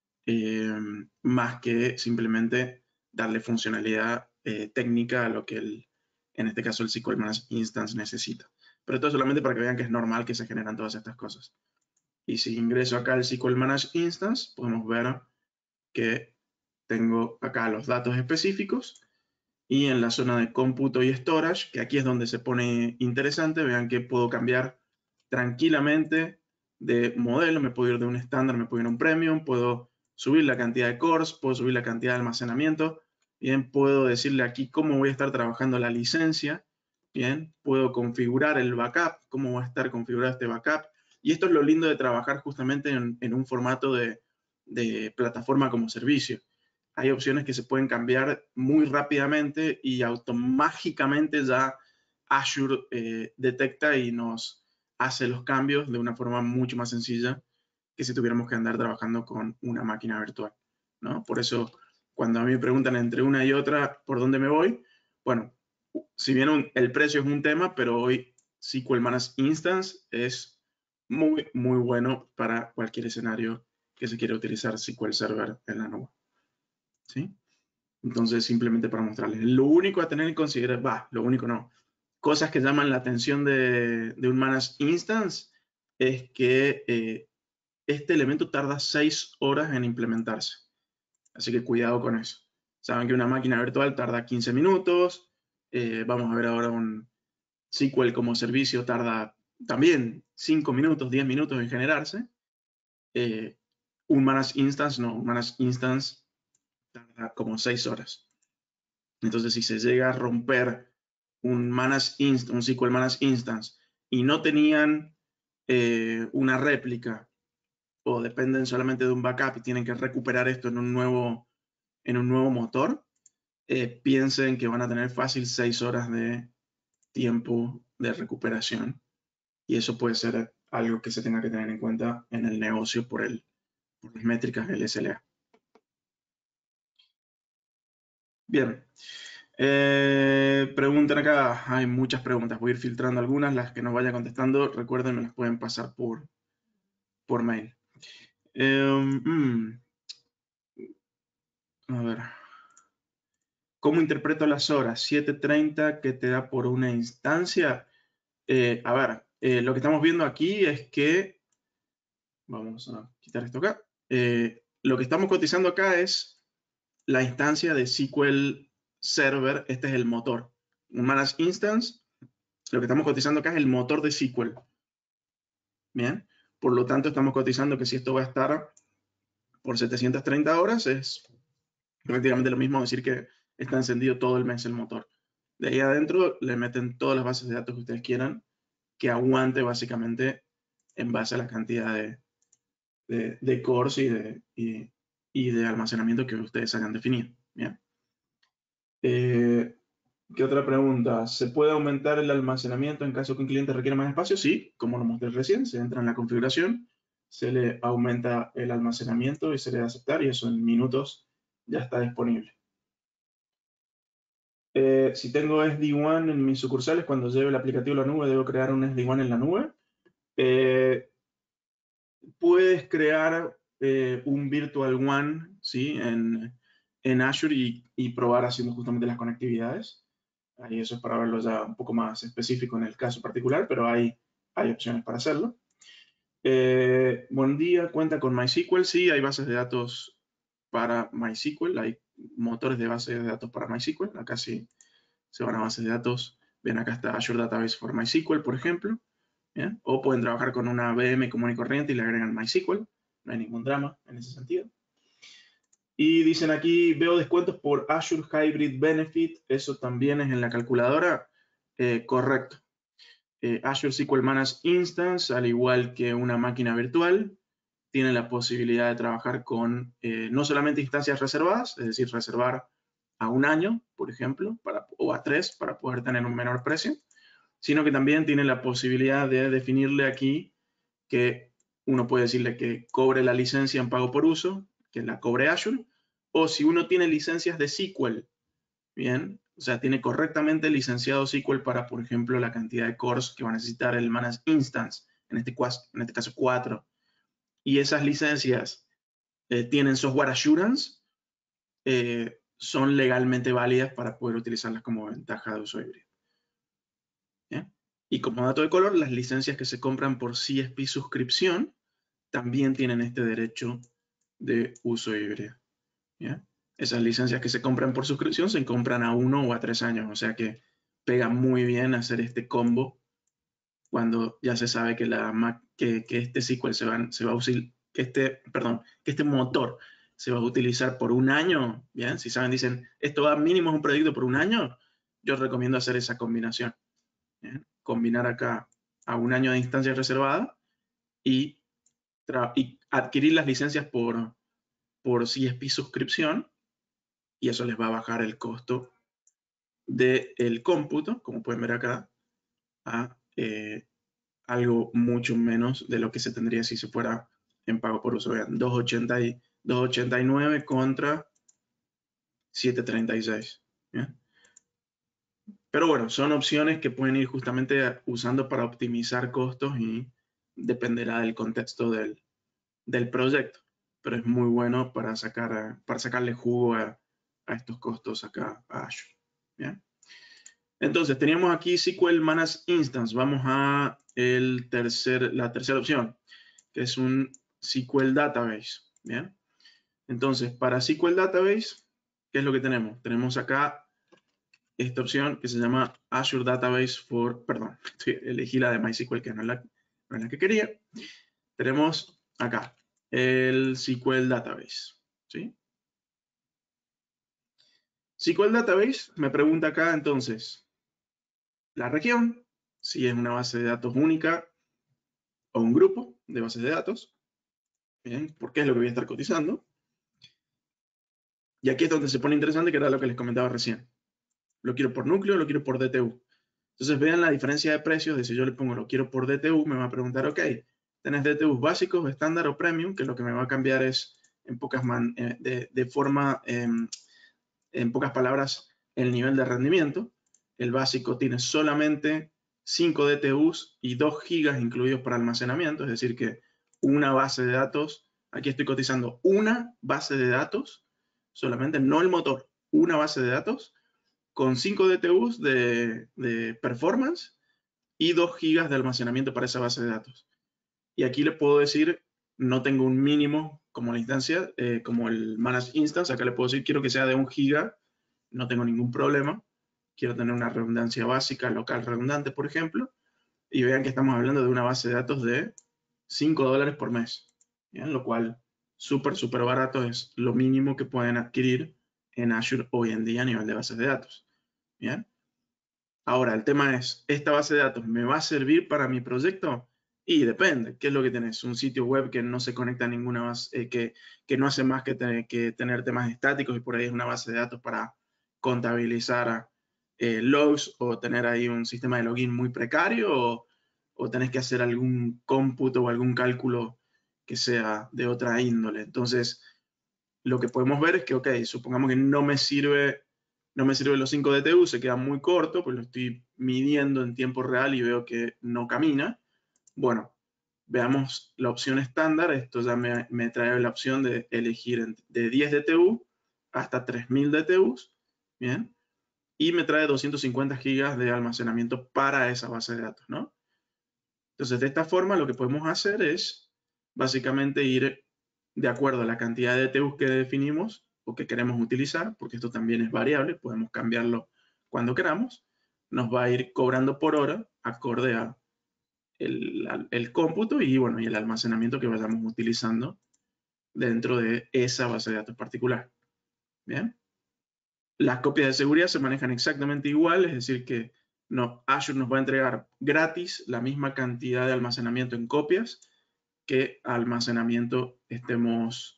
más que simplemente darle funcionalidad técnica a lo que en este caso el SQL Managed Instance necesita. Pero esto es solamente para que vean que es normal que se generan todas estas cosas. Y si ingreso acá al SQL Managed Instance, podemos ver que tengo acá los datos específicos, y en la zona de cómputo y storage, que aquí es donde se pone interesante, vean que puedo cambiar tranquilamente de modelo. Me puedo ir de un estándar, me puedo ir a un premium, puedo subir la cantidad de cores, puedo subir la cantidad de almacenamiento. Bien, puedo decirle aquí cómo voy a estar trabajando la licencia. Bien, puedo configurar el backup, cómo va a estar configurado este backup. Y esto es lo lindo de trabajar justamente en un formato de plataforma como servicio. Hay opciones que se pueden cambiar muy rápidamente y mágicamente ya Azure detecta y nos hace los cambios de una forma mucho más sencilla que si tuviéramos que andar trabajando con una máquina virtual, ¿no? Por eso, cuando a mí me preguntan entre una y otra por dónde me voy, bueno, si bien el precio es un tema, pero hoy SQL Managed Instance es muy, muy bueno para cualquier escenario que se quiera utilizar SQL Server en la nube. ¿Sí? Entonces, simplemente para mostrarles. Lo único a tener en consideración, lo único no. Cosas que llaman la atención de un Managed Instance es que este elemento tarda 6 horas en implementarse. Así que cuidado con eso. Saben que una máquina virtual tarda 15 minutos. Vamos a ver ahora un SQL como servicio tarda también 5 minutos, 10 minutos en generarse. Un Managed Instance no. Un Managed Instance tarda como 6 horas. Entonces, si se llega a romper un SQL Managed Instance y no tenían una réplica, o dependen solamente de un backup y tienen que recuperar esto en un nuevo motor, piensen que van a tener fácil 6 horas de tiempo de recuperación. Y eso puede ser algo que se tenga que tener en cuenta en el negocio por las métricas del SLA. Bien. Preguntan acá, hay muchas preguntas, voy a ir filtrando algunas, las que no vaya contestando, recuerden, me las pueden pasar por mail. A ver, ¿cómo interpreto las horas? 7:30 que te da por una instancia. A ver, lo que estamos viendo aquí es que, vamos a quitar esto acá, lo que estamos cotizando acá es la instancia de SQL Server, este es el motor, Un managed instance, lo que estamos cotizando acá es el motor de SQL. Bien, por lo tanto estamos cotizando que si esto va a estar por 730 horas, es prácticamente lo mismo decir que está encendido todo el mes el motor. De ahí adentro le meten todas las bases de datos que ustedes quieran, que aguante básicamente en base a la cantidad de cores y de almacenamiento que ustedes hayan definido. ¿Bien? ¿Qué otra pregunta? ¿Se puede aumentar el almacenamiento en caso que un cliente requiera más espacio? Sí, como lo mostré recién, se entra en la configuración, se le aumenta el almacenamiento y se le da a aceptar y eso en minutos ya está disponible. Si tengo SD-WAN en mis sucursales, cuando lleve el aplicativo a la nube, ¿debo crear un SD-WAN en la nube? Puedes crear un Virtual WAN, ¿sí? en Azure y probar haciendo justamente las conectividades. Ahí eso es para verlo ya un poco más específico en el caso particular, pero hay opciones para hacerlo. Buen día, ¿cuenta con MySQL? Sí, hay bases de datos para MySQL, hay motores de bases de datos para MySQL. Acá sí se van a bases de datos. Ven, acá está Azure Database for MySQL, por ejemplo. ¿Bien? O pueden trabajar con una VM común y corriente y le agregan MySQL. No hay ningún drama en ese sentido. Y dicen aquí, veo descuentos por Azure Hybrid Benefit. Eso también es en la calculadora. Correcto. Azure SQL Managed Instance, al igual que una máquina virtual, tiene la posibilidad de trabajar con no solamente instancias reservadas, es decir, reservar a un año, por ejemplo, o a 3 para poder tener un menor precio, sino que también tiene la posibilidad de definirle aquí que uno puede decirle que cobre la licencia en pago por uso, que la cobre Azure, o si uno tiene licencias de SQL, bien, o sea, tiene correctamente licenciado SQL para, por ejemplo, la cantidad de cores que va a necesitar el Managed Instance, en este caso 4, y esas licencias tienen software assurance, son legalmente válidas para poder utilizarlas como ventaja de uso híbrido. ¿Bien? Y como dato de color, las licencias que se compran por CSP suscripción también tienen este derecho de uso híbrido. ¿Bien? Esas licencias que se compran por suscripción se compran a 1 o a 3 años, o sea que pega muy bien hacer este combo cuando ya se sabe que, este SQL se va a usar, que este motor se va a utilizar por un año. Bien, si saben, dicen, esto va mínimo es un proyecto por un año, yo recomiendo hacer esa combinación. ¿Bien? Combinar acá a un año de instancia reservada y adquirir las licencias por CSP suscripción, y eso les va a bajar el costo del cómputo, como pueden ver acá, a algo mucho menos de lo que se tendría si se fuera en pago por uso. Vean, 2.89 contra 7.36. ¿Bien? Pero bueno, son opciones que pueden ir justamente usando para optimizar costos y dependerá del contexto del proyecto. Pero es muy bueno para sacarle jugo a estos costos acá a Azure. ¿Bien? Entonces, teníamos aquí SQL Managed Instance. Vamos a la tercera opción, que es un SQL Database. ¿Bien? Entonces, para SQL Database, ¿qué es lo que tenemos? Tenemos acá esta opción que se llama Azure Database perdón, elegí la de MySQL, que no es la que quería. Tenemos acá el SQL Database. ¿Sí? SQL Database me pregunta acá entonces la región, si es una base de datos única o un grupo de bases de datos. Bien, porque es lo que voy a estar cotizando. Y aquí es donde se pone interesante, que era lo que les comentaba recién. Lo quiero por núcleo, lo quiero por DTU. Entonces vean la diferencia de precios de si yo le pongo lo quiero por DTU, me va a preguntar, ok, ¿tenés DTUs básicos, estándar o premium? Que lo que me va a cambiar es, en pocas palabras, el nivel de rendimiento. El básico tiene solamente 5 DTUs y 2 gigas incluidos para almacenamiento, es decir que una base de datos, aquí estoy cotizando una base de datos, solamente no el motor, una base de datos con 5 DTUs de performance y 2 gigas de almacenamiento para esa base de datos. Y aquí le puedo decir, no tengo un mínimo como la instancia, como el Managed Instance, acá le puedo decir, quiero que sea de 1 giga, no tengo ningún problema. quiero tener una redundancia básica, local redundante, por ejemplo, y vean que estamos hablando de una base de datos de $5 por mes, ¿bien? Lo cual súper barato, es lo mínimo que pueden adquirir en Azure hoy en día a nivel de bases de datos, ¿bien? Ahora, el tema es, ¿esta base de datos me va a servir para mi proyecto? Y depende, ¿qué es lo que tenés? Un sitio web que no se conecta a ninguna base, que no hace más que tener temas estáticos y por ahí es una base de datos para contabilizar logs o tener ahí un sistema de login muy precario o tenés que hacer algún cómputo o algún cálculo que sea de otra índole. Entonces, lo que podemos ver es que, ok, supongamos que no me sirve los 5 DTU, se queda muy corto, pues lo estoy midiendo en tiempo real y veo que no camina. Bueno, veamos la opción estándar. Esto ya me trae la opción de elegir de 10 DTU hasta 3000 DTUs, ¿bien? Y me trae 250 gigas de almacenamiento para esa base de datos, ¿no? Entonces, de esta forma, lo que podemos hacer es básicamente ir de acuerdo a la cantidad de DTUs que definimos o que queremos utilizar, porque esto también es variable, podemos cambiarlo cuando queramos, nos va a ir cobrando por hora acorde a el cómputo y, bueno, y el almacenamiento que vayamos utilizando dentro de esa base de datos particular. Bien. Las copias de seguridad se manejan exactamente igual, es decir que Azure nos va a entregar gratis la misma cantidad de almacenamiento en copias que almacenamiento estemos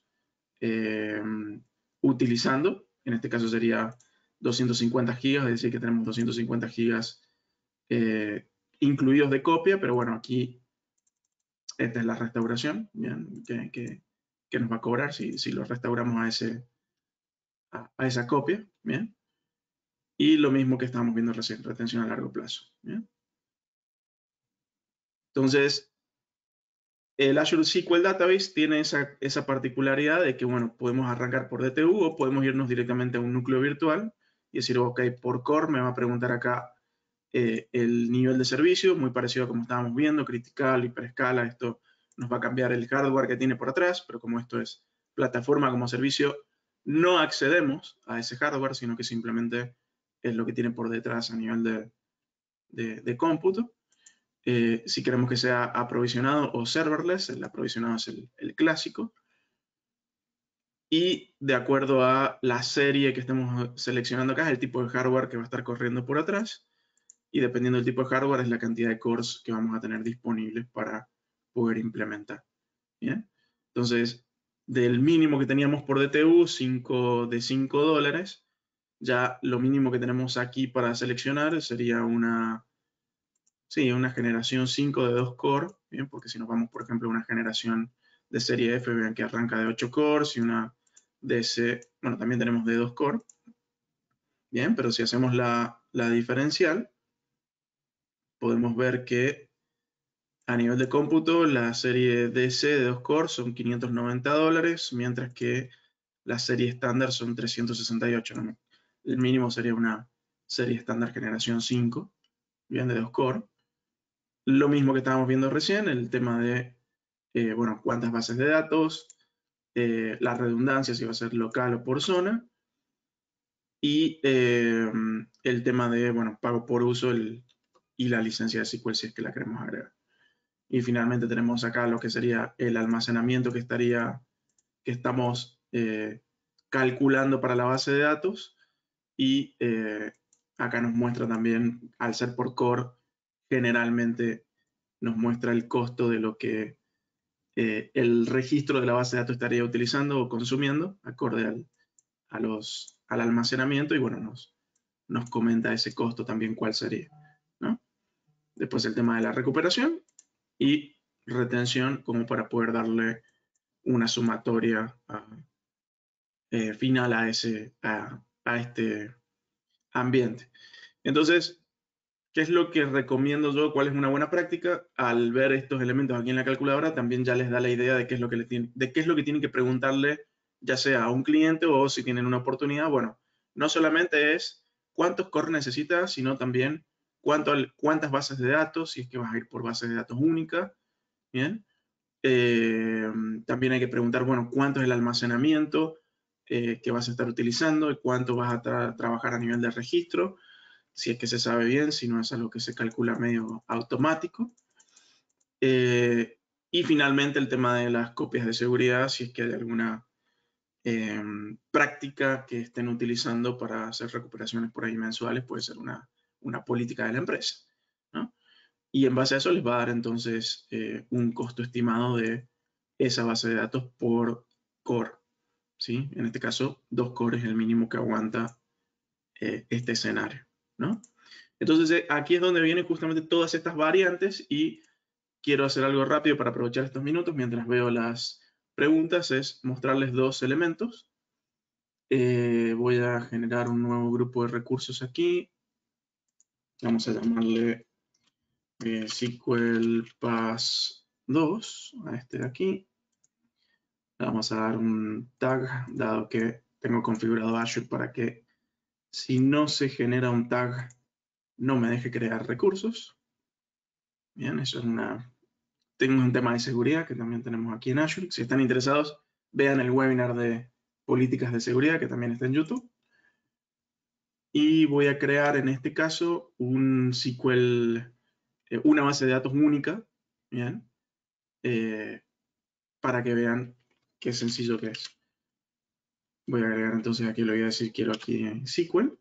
utilizando. En este caso sería 250 gigas, es decir que tenemos 250 gigas incluidos de copia, pero bueno, aquí esta es la restauración, ¿bien? Que nos va a cobrar si lo restauramos a esa copia, ¿bien? Y lo mismo que estábamos viendo recién, retención a largo plazo, ¿bien? Entonces, el Azure SQL Database tiene esa particularidad de que, bueno, podemos arrancar por DTU o podemos irnos directamente a un núcleo virtual y decir, ok, por core me va a preguntar acá el nivel de servicio, muy parecido a como estábamos viendo, critical, hiperescala, esto nos va a cambiar el hardware que tiene por atrás, pero como esto es plataforma como servicio, no accedemos a ese hardware, sino que simplemente es lo que tiene por detrás a nivel de cómputo. Si queremos que sea aprovisionado o serverless, el aprovisionado es el clásico. Y de acuerdo a la serie que estemos seleccionando acá, es el tipo de hardware que va a estar corriendo por atrás. Y dependiendo del tipo de hardware, es la cantidad de cores que vamos a tener disponibles para poder implementar. ¿Bien? Entonces, del mínimo que teníamos por DTU, de $5, ya lo mínimo que tenemos aquí para seleccionar sería una generación 5 de 2 core, ¿bien? Porque si nos vamos, por ejemplo, a una generación de serie F, vean que arranca de 8 cores y una DC, bueno, también tenemos de 2 core, bien, pero si hacemos la diferencial, podemos ver que a nivel de cómputo, la serie DC de 2 cores son $590, mientras que la serie estándar son 368, ¿no? El mínimo sería una serie estándar generación 5, bien, de 2 cores. Lo mismo que estábamos viendo recién, el tema de, bueno, cuántas bases de datos, la redundancia, si va a ser local o por zona, y el tema de, bueno, pago por uso y la licencia de SQL si es que la queremos agregar. Y finalmente tenemos acá lo que sería el almacenamiento que estamos calculando para la base de datos. Y acá nos muestra también, al ser por core, generalmente nos muestra el costo de lo que el registro de la base de datos estaría utilizando o consumiendo, acorde al almacenamiento. Y bueno, nos comenta ese costo también cuál sería, ¿no? Después el tema de la recuperación y retención como para poder darle una sumatoria final a este ambiente. Entonces, ¿qué es lo que recomiendo yo? ¿Cuál es una buena práctica? Al ver estos elementos aquí en la calculadora, también ya les da la idea de qué es lo que tienen que preguntarle, ya sea a un cliente o si tienen una oportunidad. Bueno, no solamente es cuántos cores necesitas, sino también cuántas bases de datos, si es que vas a ir por bases de datos únicas, ¿bien? También hay que preguntar, bueno, cuánto es el almacenamiento que vas a estar utilizando y cuánto vas a trabajar a nivel de registro. si es que se sabe bien, si no es algo que se calcula medio automático. Y finalmente el tema de las copias de seguridad, si es que hay alguna práctica que estén utilizando para hacer recuperaciones por ahí mensuales, puede ser una política de la empresa, ¿no? Y en base a eso les va a dar entonces un costo estimado de esa base de datos por core, ¿sí? En este caso, 2 cores es el mínimo que aguanta este escenario, ¿no? Entonces aquí es donde vienen justamente todas estas variantes y quiero hacer algo rápido para aprovechar estos minutos mientras veo las preguntas, es mostrarles 2 elementos. Voy a generar un nuevo grupo de recursos aquí. Vamos a llamarle SQL Pass 2 a este de aquí. Le vamos a dar un tag, dado que tengo configurado Azure para que si no se genera un tag, no me deje crear recursos. Bien, eso es tengo un tema de seguridad que también tenemos aquí en Azure. Si están interesados, vean el webinar de políticas de seguridad que también está en YouTube. Y voy a crear en este caso un SQL, una base de datos única, ¿bien? Para que vean qué sencillo que es. Voy a agregar entonces aquí, le voy a decir quiero aquí SQL.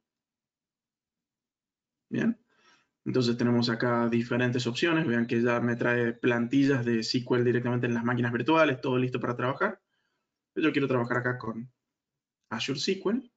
Bien. Entonces tenemos acá diferentes opciones. Vean que ya me trae plantillas de SQL directamente en las máquinas virtuales, todo listo para trabajar. Yo quiero trabajar acá con Azure SQL.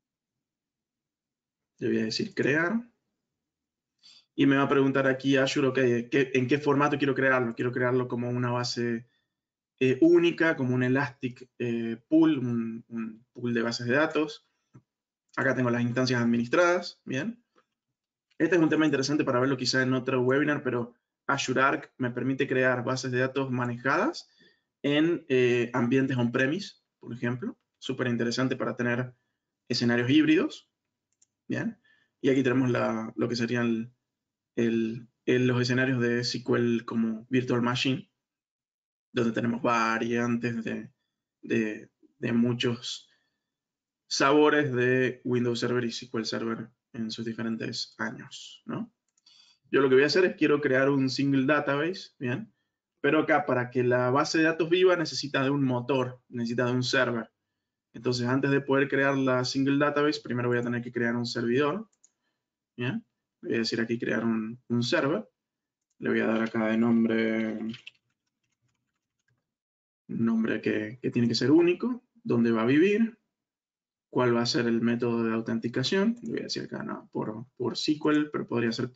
Le voy a decir crear. Y me va a preguntar aquí Azure, ok, ¿en qué formato quiero crearlo? Quiero crearlo como una base única, como un Elastic Pool, un pool de bases de datos. Acá tengo las instancias administradas, ¿bien? Este es un tema interesante para verlo quizá en otro webinar, pero Azure Arc me permite crear bases de datos manejadas en ambientes on-premise, por ejemplo. Súper interesante para tener escenarios híbridos, ¿bien? Y aquí tenemos lo que serían los escenarios de SQL como Virtual Machine, donde tenemos variantes de muchos sabores de Windows Server y SQL Server en sus diferentes años, ¿no? Yo lo que voy a hacer es quiero crear un single database, ¿bien? Pero acá para que la base de datos viva necesita de un motor, necesita de un server. Entonces antes de poder crear la single database, primero voy a tener que crear un servidor, ¿bien? Voy a decir aquí crear un server. Le voy a dar acá de nombre un nombre que tiene que ser único, dónde va a vivir, cuál va a ser el método de autenticación. Le voy a decir acá no, por SQL, pero podría ser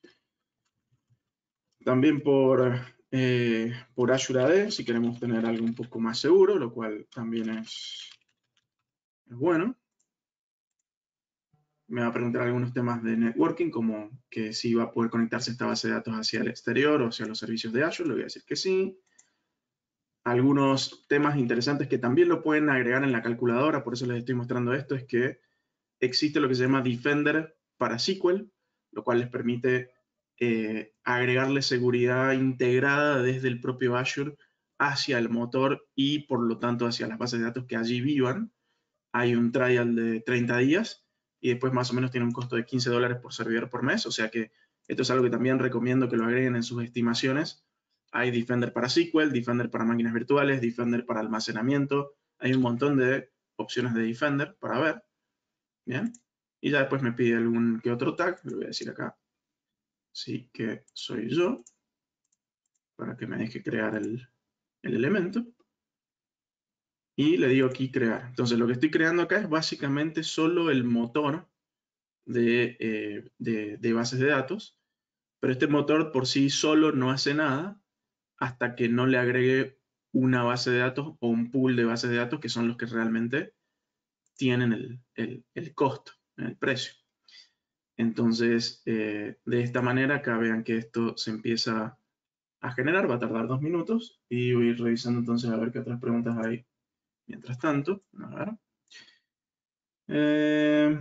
también por Azure AD, si queremos tener algo un poco más seguro, lo cual también es bueno. Me va a preguntar algunos temas de networking, como que si va a poder conectarse esta base de datos hacia el exterior o hacia los servicios de Azure. Le voy a decir que sí. Algunos temas interesantes que también lo pueden agregar en la calculadora, por eso les estoy mostrando esto, es que existe lo que se llama Defender para SQL, lo cual les permite agregarle seguridad integrada desde el propio Azure hacia el motor y por lo tanto hacia las bases de datos que allí vivan. Hay un trial de 30 días y después más o menos tiene un costo de $15 por servidor por mes, o sea que esto es algo que también recomiendo que lo agreguen en sus estimaciones. Hay Defender para SQL, Defender para máquinas virtuales, Defender para almacenamiento. Hay un montón de opciones de Defender para ver. Bien. Y ya después me pide algún que otro tag. Le voy a decir acá. Sí que soy yo. Para que me deje crear el elemento. Y le digo aquí crear. Entonces lo que estoy creando acá es básicamente solo el motor de bases de datos. Pero este motor por sí solo no hace nada hasta que no le agregue una base de datos o un pool de bases de datos que son los que realmente tienen el costo, el precio. Entonces, de esta manera, acá vean que esto se empieza a generar, va a tardar 2 minutos y voy a ir revisando entonces a ver qué otras preguntas hay mientras tanto. A ver.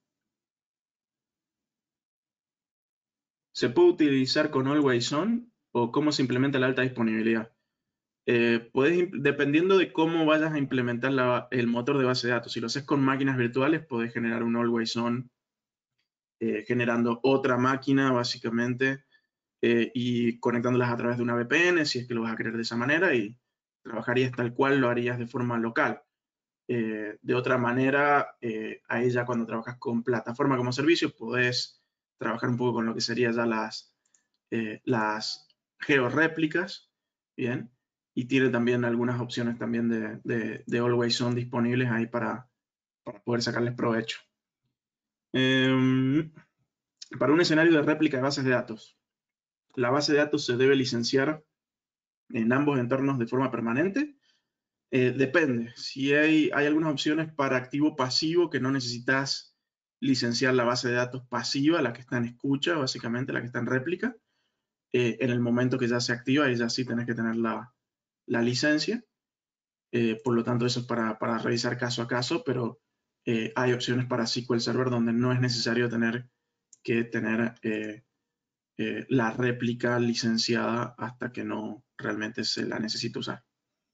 ¿Se puede utilizar con Always On o cómo se implementa la alta disponibilidad? Dependiendo de cómo vayas a implementar el motor de base de datos, si lo haces con máquinas virtuales, podés generar un Always On generando otra máquina, básicamente, y conectándolas a través de una VPN, si es que lo vas a querer de esa manera, y trabajarías tal cual lo harías de forma local. De otra manera, ahí ya cuando trabajas con plataforma como servicio, podés trabajar un poco con lo que serían ya las georréplicas, ¿bien? Y tiene también algunas opciones también de Always On disponibles ahí para poder sacarles provecho. Para un escenario de réplica de bases de datos, la base de datos se debe licenciar en ambos entornos de forma permanente. Depende. Si hay algunas opciones para activo pasivo que no necesitas licenciar la base de datos pasiva, la que está en escucha, básicamente, la que está en réplica. En el momento que ya se activa, ahí ya sí tenés que tener la licencia. Por lo tanto, eso es para revisar caso a caso, pero hay opciones para SQL Server donde no es necesario tener que tener la réplica licenciada hasta que no realmente se la necesite usar.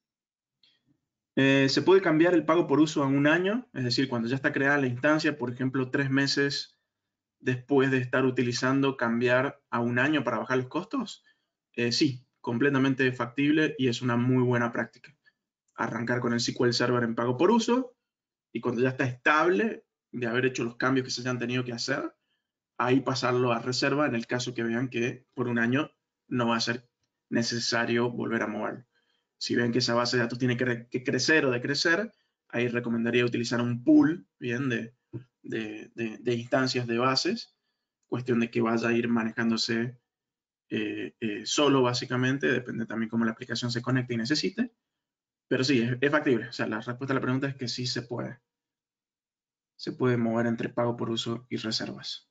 Se puede cambiar el pago por uso a un año, es decir, cuando ya está creada la instancia, por ejemplo, 3 meses después de estar utilizando, cambiar a un año para bajar los costos. Sí, completamente factible y es una muy buena práctica. Arrancar con el SQL Server en pago por uso y cuando ya está estable de haber hecho los cambios que se hayan tenido que hacer, ahí pasarlo a reserva en el caso que vean que por un año no va a ser necesario volver a moverlo. Si ven que esa base de datos tiene que crecer o decrecer, ahí recomendaría utilizar un pool, bien, de instancias de bases, cuestión de que vaya a ir manejándose solo básicamente, depende también cómo la aplicación se conecte y necesite, pero sí, es factible. O sea, la respuesta a la pregunta es que sí se puede. Se puede mover entre pago por uso y reservas.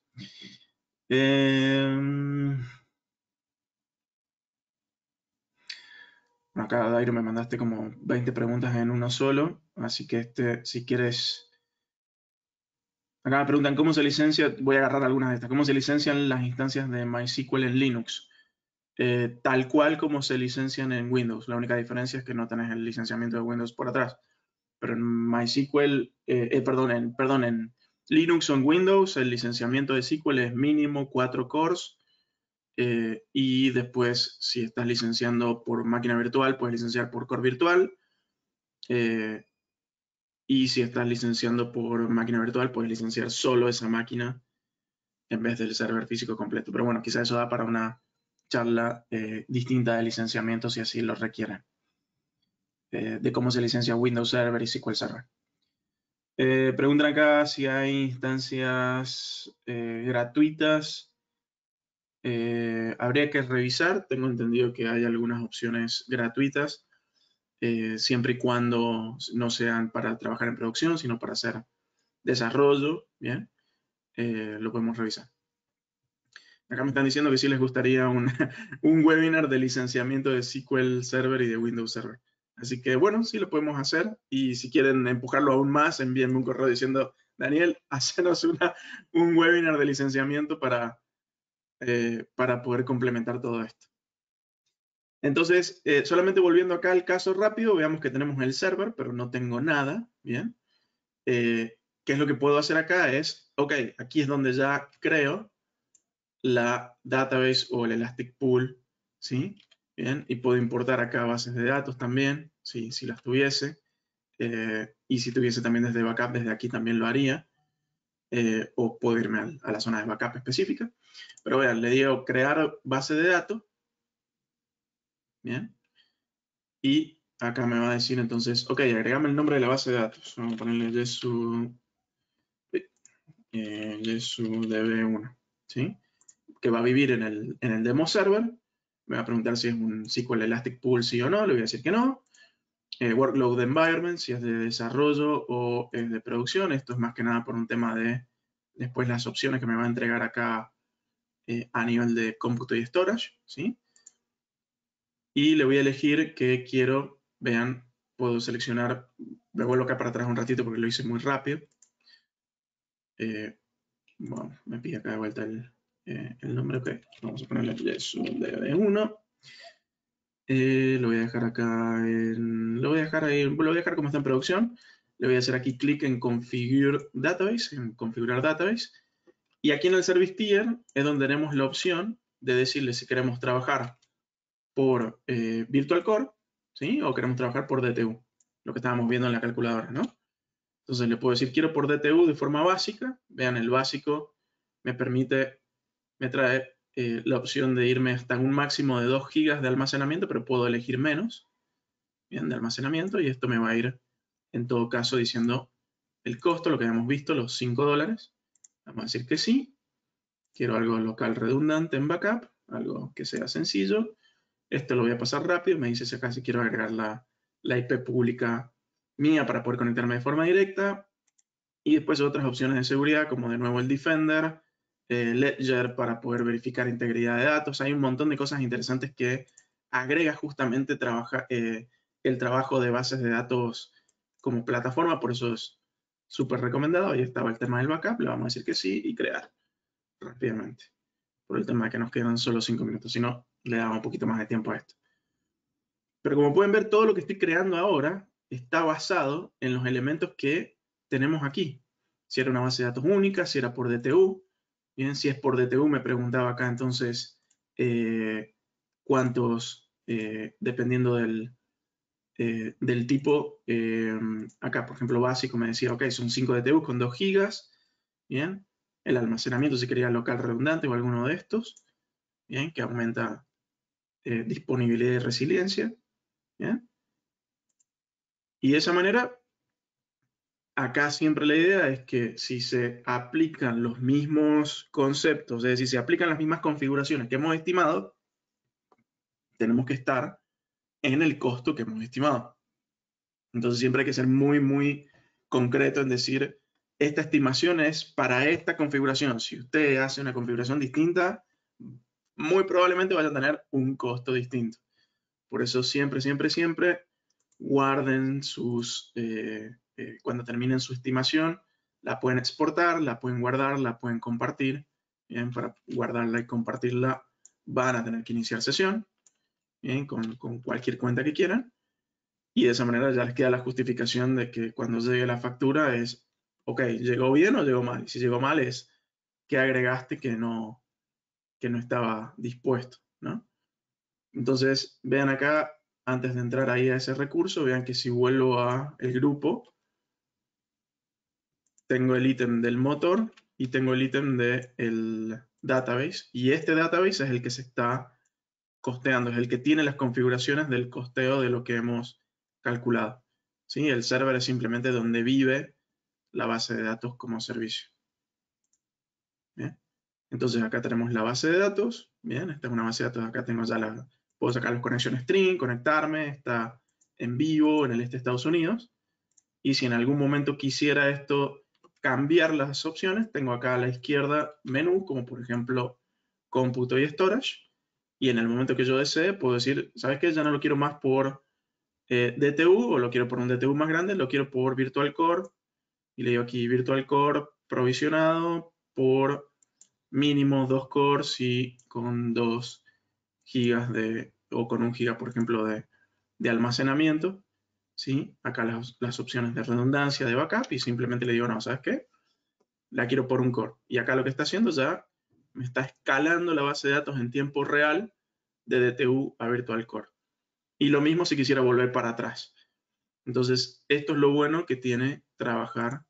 Acá, Dairo, me mandaste como 20 preguntas en uno solo, así que si quieres... Acá me preguntan cómo se licencia, voy a agarrar algunas de estas, cómo se licencian las instancias de MySQL en Linux. Tal cual como se licencian en Windows. La única diferencia es que no tenés el licenciamiento de Windows por atrás. Pero en MySQL, en Linux o en Windows, el licenciamiento de SQL es mínimo 4 cores. Y después, si estás licenciando por máquina virtual, puedes licenciar por core virtual. Y si estás licenciando por máquina virtual, puedes licenciar solo esa máquina en vez del server físico completo. Pero bueno, quizá eso da para una charla distinta de licenciamiento si así lo requieren. De cómo se licencia Windows Server y SQL Server. Preguntan acá si hay instancias gratuitas. Habría que revisar. Tengo entendido que hay algunas opciones gratuitas, siempre y cuando no sean para trabajar en producción, sino para hacer desarrollo. Bien, lo podemos revisar. Acá me están diciendo que sí les gustaría un webinar de licenciamiento de SQL Server y de Windows Server. Así que bueno, sí lo podemos hacer. Y si quieren empujarlo aún más, envíenme un correo diciendo, Daniel, hacenos un webinar de licenciamiento para poder complementar todo esto. Entonces, solamente volviendo acá al caso rápido, veamos que tenemos el server, pero no tengo nada. Bien. ¿Qué es lo que puedo hacer acá? Es, ok, aquí es donde ya creo la database o el Elastic Pool, ¿sí? Bien, y puedo importar acá bases de datos también, ¿sí? Si las tuviese. Y si tuviese también desde backup, desde aquí también lo haría. O puedo irme a la zona de backup específica. Pero vean, le digo crear base de datos. Bien. Y acá me va a decir entonces, ok, agregame el nombre de la base de datos. Vamos a ponerle Yesu DB1, ¿sí? Que va a vivir en el demo server. Me va a preguntar si es un SQL Elastic Pool, sí o no. Le voy a decir que no. Workload environment, si es de desarrollo o es de producción. Esto es más que nada por un tema de después las opciones que me va a entregar acá a nivel de cómputo y storage, ¿sí? Y le voy a elegir que quiero, vean, puedo seleccionar, me vuelvo acá para atrás un ratito porque lo hice muy rápido. Bueno, me pide acá de vuelta el nombre, ok. Vamos a ponerle DB1. Lo voy a dejar acá lo voy a dejar como está en producción. Le voy a hacer aquí clic en Configure Database, en configurar database. Y aquí en el Service Tier es donde tenemos la opción de decirle si queremos trabajar por Virtual Core, ¿sí? O queremos trabajar por DTU, lo que estábamos viendo en la calculadora, ¿no? Entonces le puedo decir, quiero por DTU de forma básica. Vean, el básico me trae la opción de irme hasta un máximo de 2 GB de almacenamiento, pero puedo elegir menos, bien, de almacenamiento, y esto me va a ir, en todo caso, diciendo el costo, lo que habíamos visto, los $5. Vamos a decir que sí. Quiero algo local redundante en backup, algo que sea sencillo. Esto lo voy a pasar rápido. Me dice acá si quiero agregar la IP pública mía para poder conectarme de forma directa. Y después otras opciones de seguridad, como de nuevo el Defender, Ledger para poder verificar integridad de datos. Hay un montón de cosas interesantes que agrega justamente el trabajo de bases de datos como plataforma, por eso es súper recomendado. Ahí estaba el tema del backup, le vamos a decir que sí y crear rápidamente, por el tema de que nos quedan solo 5 minutos, si no, le damos un poquito más de tiempo a esto. Pero como pueden ver, todo lo que estoy creando ahora está basado en los elementos que tenemos aquí. Si era una base de datos única, si era por DTU. Bien, si es por DTU, me preguntaba acá entonces cuántos, dependiendo del tipo, acá por ejemplo básico me decía, ok, son 5 DTU con 2 gigas. Bien, el almacenamiento si quería local redundante o alguno de estos. Bien, que aumenta disponibilidad y resiliencia. Bien. Y de esa manera, acá siempre la idea es que si se aplican los mismos conceptos, es decir, si se aplican las mismas configuraciones que hemos estimado, tenemos que estar en el costo que hemos estimado. Entonces siempre hay que ser muy, muy concreto en decir, esta estimación es para esta configuración. Si usted hace una configuración distinta, muy probablemente vaya a tener un costo distinto. Por eso siempre, siempre, siempre guarden sus, cuando terminen su estimación, la pueden exportar, la pueden guardar, la pueden compartir. Bien, para guardarla y compartirla van a tener que iniciar sesión, bien, con cualquier cuenta que quieran. Y de esa manera ya les queda la justificación de que cuando llegue la factura es, ok, ¿llegó bien o llegó mal? Y si llegó mal es, ¿qué agregaste que no estaba dispuesto? ¿No? Entonces, vean acá, antes de entrar ahí a ese recurso, vean que si vuelvo a el grupo, tengo el ítem del motor y tengo el ítem del database. Y este database es el que se está costeando, es el que tiene las configuraciones del costeo de lo que hemos calculado. ¿Sí? El server es simplemente donde vive la base de datos como servicio. ¿Bien? Entonces acá tenemos la base de datos. Bien, esta es una base de datos. Acá tengo ya puedo sacar los connection string, conectarme, está en vivo en el este de Estados Unidos. Y si en algún momento quisiera esto cambiar las opciones, tengo acá a la izquierda menú, como por ejemplo cómputo y storage. Y en el momento que yo desee, puedo decir, ¿sabes qué? Ya no lo quiero más por DTU o lo quiero por un DTU más grande, lo quiero por Virtual Core. Y le digo aquí Virtual Core provisionado por mínimo 2 cores y con 2 gigas o con 1 giga, por ejemplo, de almacenamiento. ¿Sí? Acá las opciones de redundancia, de backup, y simplemente le digo, no, ¿sabes qué? La quiero por 1 core. Y acá lo que está haciendo ya me está escalando la base de datos en tiempo real de DTU a Virtual Core. Y lo mismo si quisiera volver para atrás. Entonces, esto es lo bueno que tiene trabajar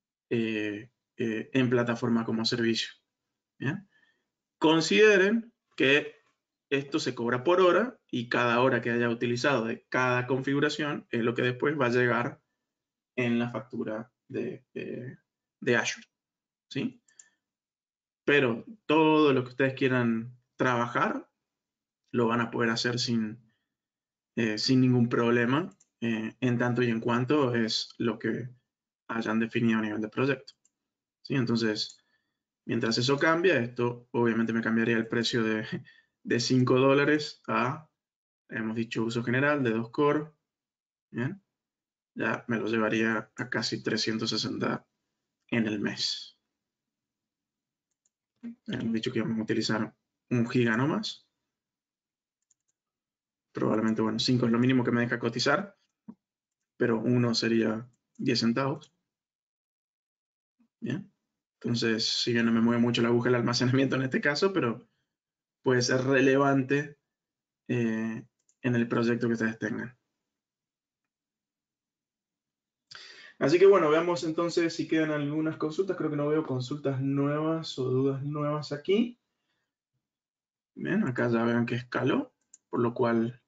en plataforma como servicio. ¿Bien? Consideren que esto se cobra por hora y cada hora que haya utilizado de cada configuración es lo que después va a llegar en la factura de Azure. ¿Sí? Pero todo lo que ustedes quieran trabajar lo van a poder hacer sin ningún problema, en tanto y en cuanto es lo que hayan definido a nivel de proyecto. ¿Sí? Entonces, mientras eso cambia, esto obviamente me cambiaría el precio de $5 a, hemos dicho, uso general de 2 core. ¿Bien? Ya me lo llevaría a casi 360 en el mes. Hemos dicho que vamos a utilizar 1 giga nomás. Probablemente, bueno, 5 es lo mínimo que me deja cotizar, pero 1 sería 10 centavos. Bien. Entonces, si bien no me mueve mucho la aguja el almacenamiento en este caso, pero puede ser relevante en el proyecto que ustedes tengan. Así que bueno, veamos entonces si quedan algunas consultas. Creo que no veo consultas nuevas o dudas nuevas aquí. Bien, acá ya vean que escaló, por lo cual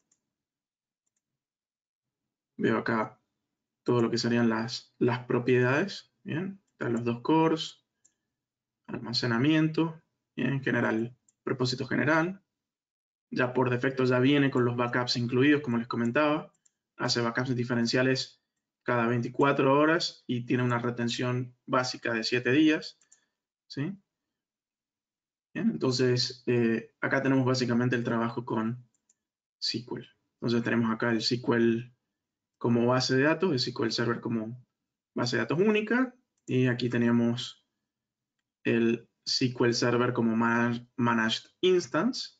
veo acá todo lo que serían las propiedades. Bien, están los 2 cores, almacenamiento, bien, general, propósito general. Ya por defecto ya viene con los backups incluidos, como les comentaba. Hace backups diferenciales cada 24 horas y tiene una retención básica de 7 días. ¿Sí? Bien, entonces, acá tenemos básicamente el trabajo con SQL. Entonces tenemos acá el SQL como base de datos, el SQL Server como base de datos única, y aquí tenemos el SQL Server como Managed Instance,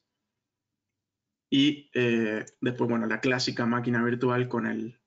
y después, bueno, la clásica máquina virtual con el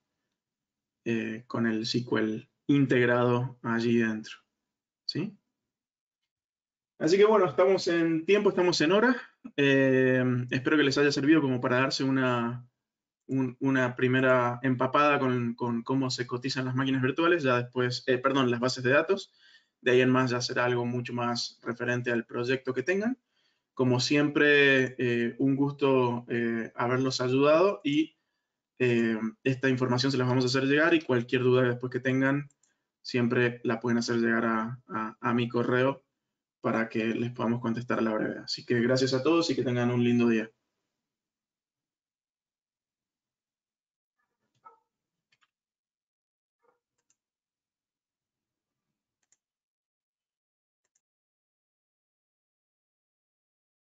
SQL integrado allí dentro. ¿Sí? Así que bueno, estamos en tiempo, estamos en hora. Espero que les haya servido como para darse una primera empapada con cómo se cotizan las máquinas virtuales, ya después, perdón, las bases de datos. De ahí en más ya será algo mucho más referente al proyecto que tengan. Como siempre, un gusto haberlos ayudado y esta información se las vamos a hacer llegar y cualquier duda después que tengan, siempre la pueden hacer llegar a mi correo para que les podamos contestar a la brevedad. Así que gracias a todos y que tengan un lindo día.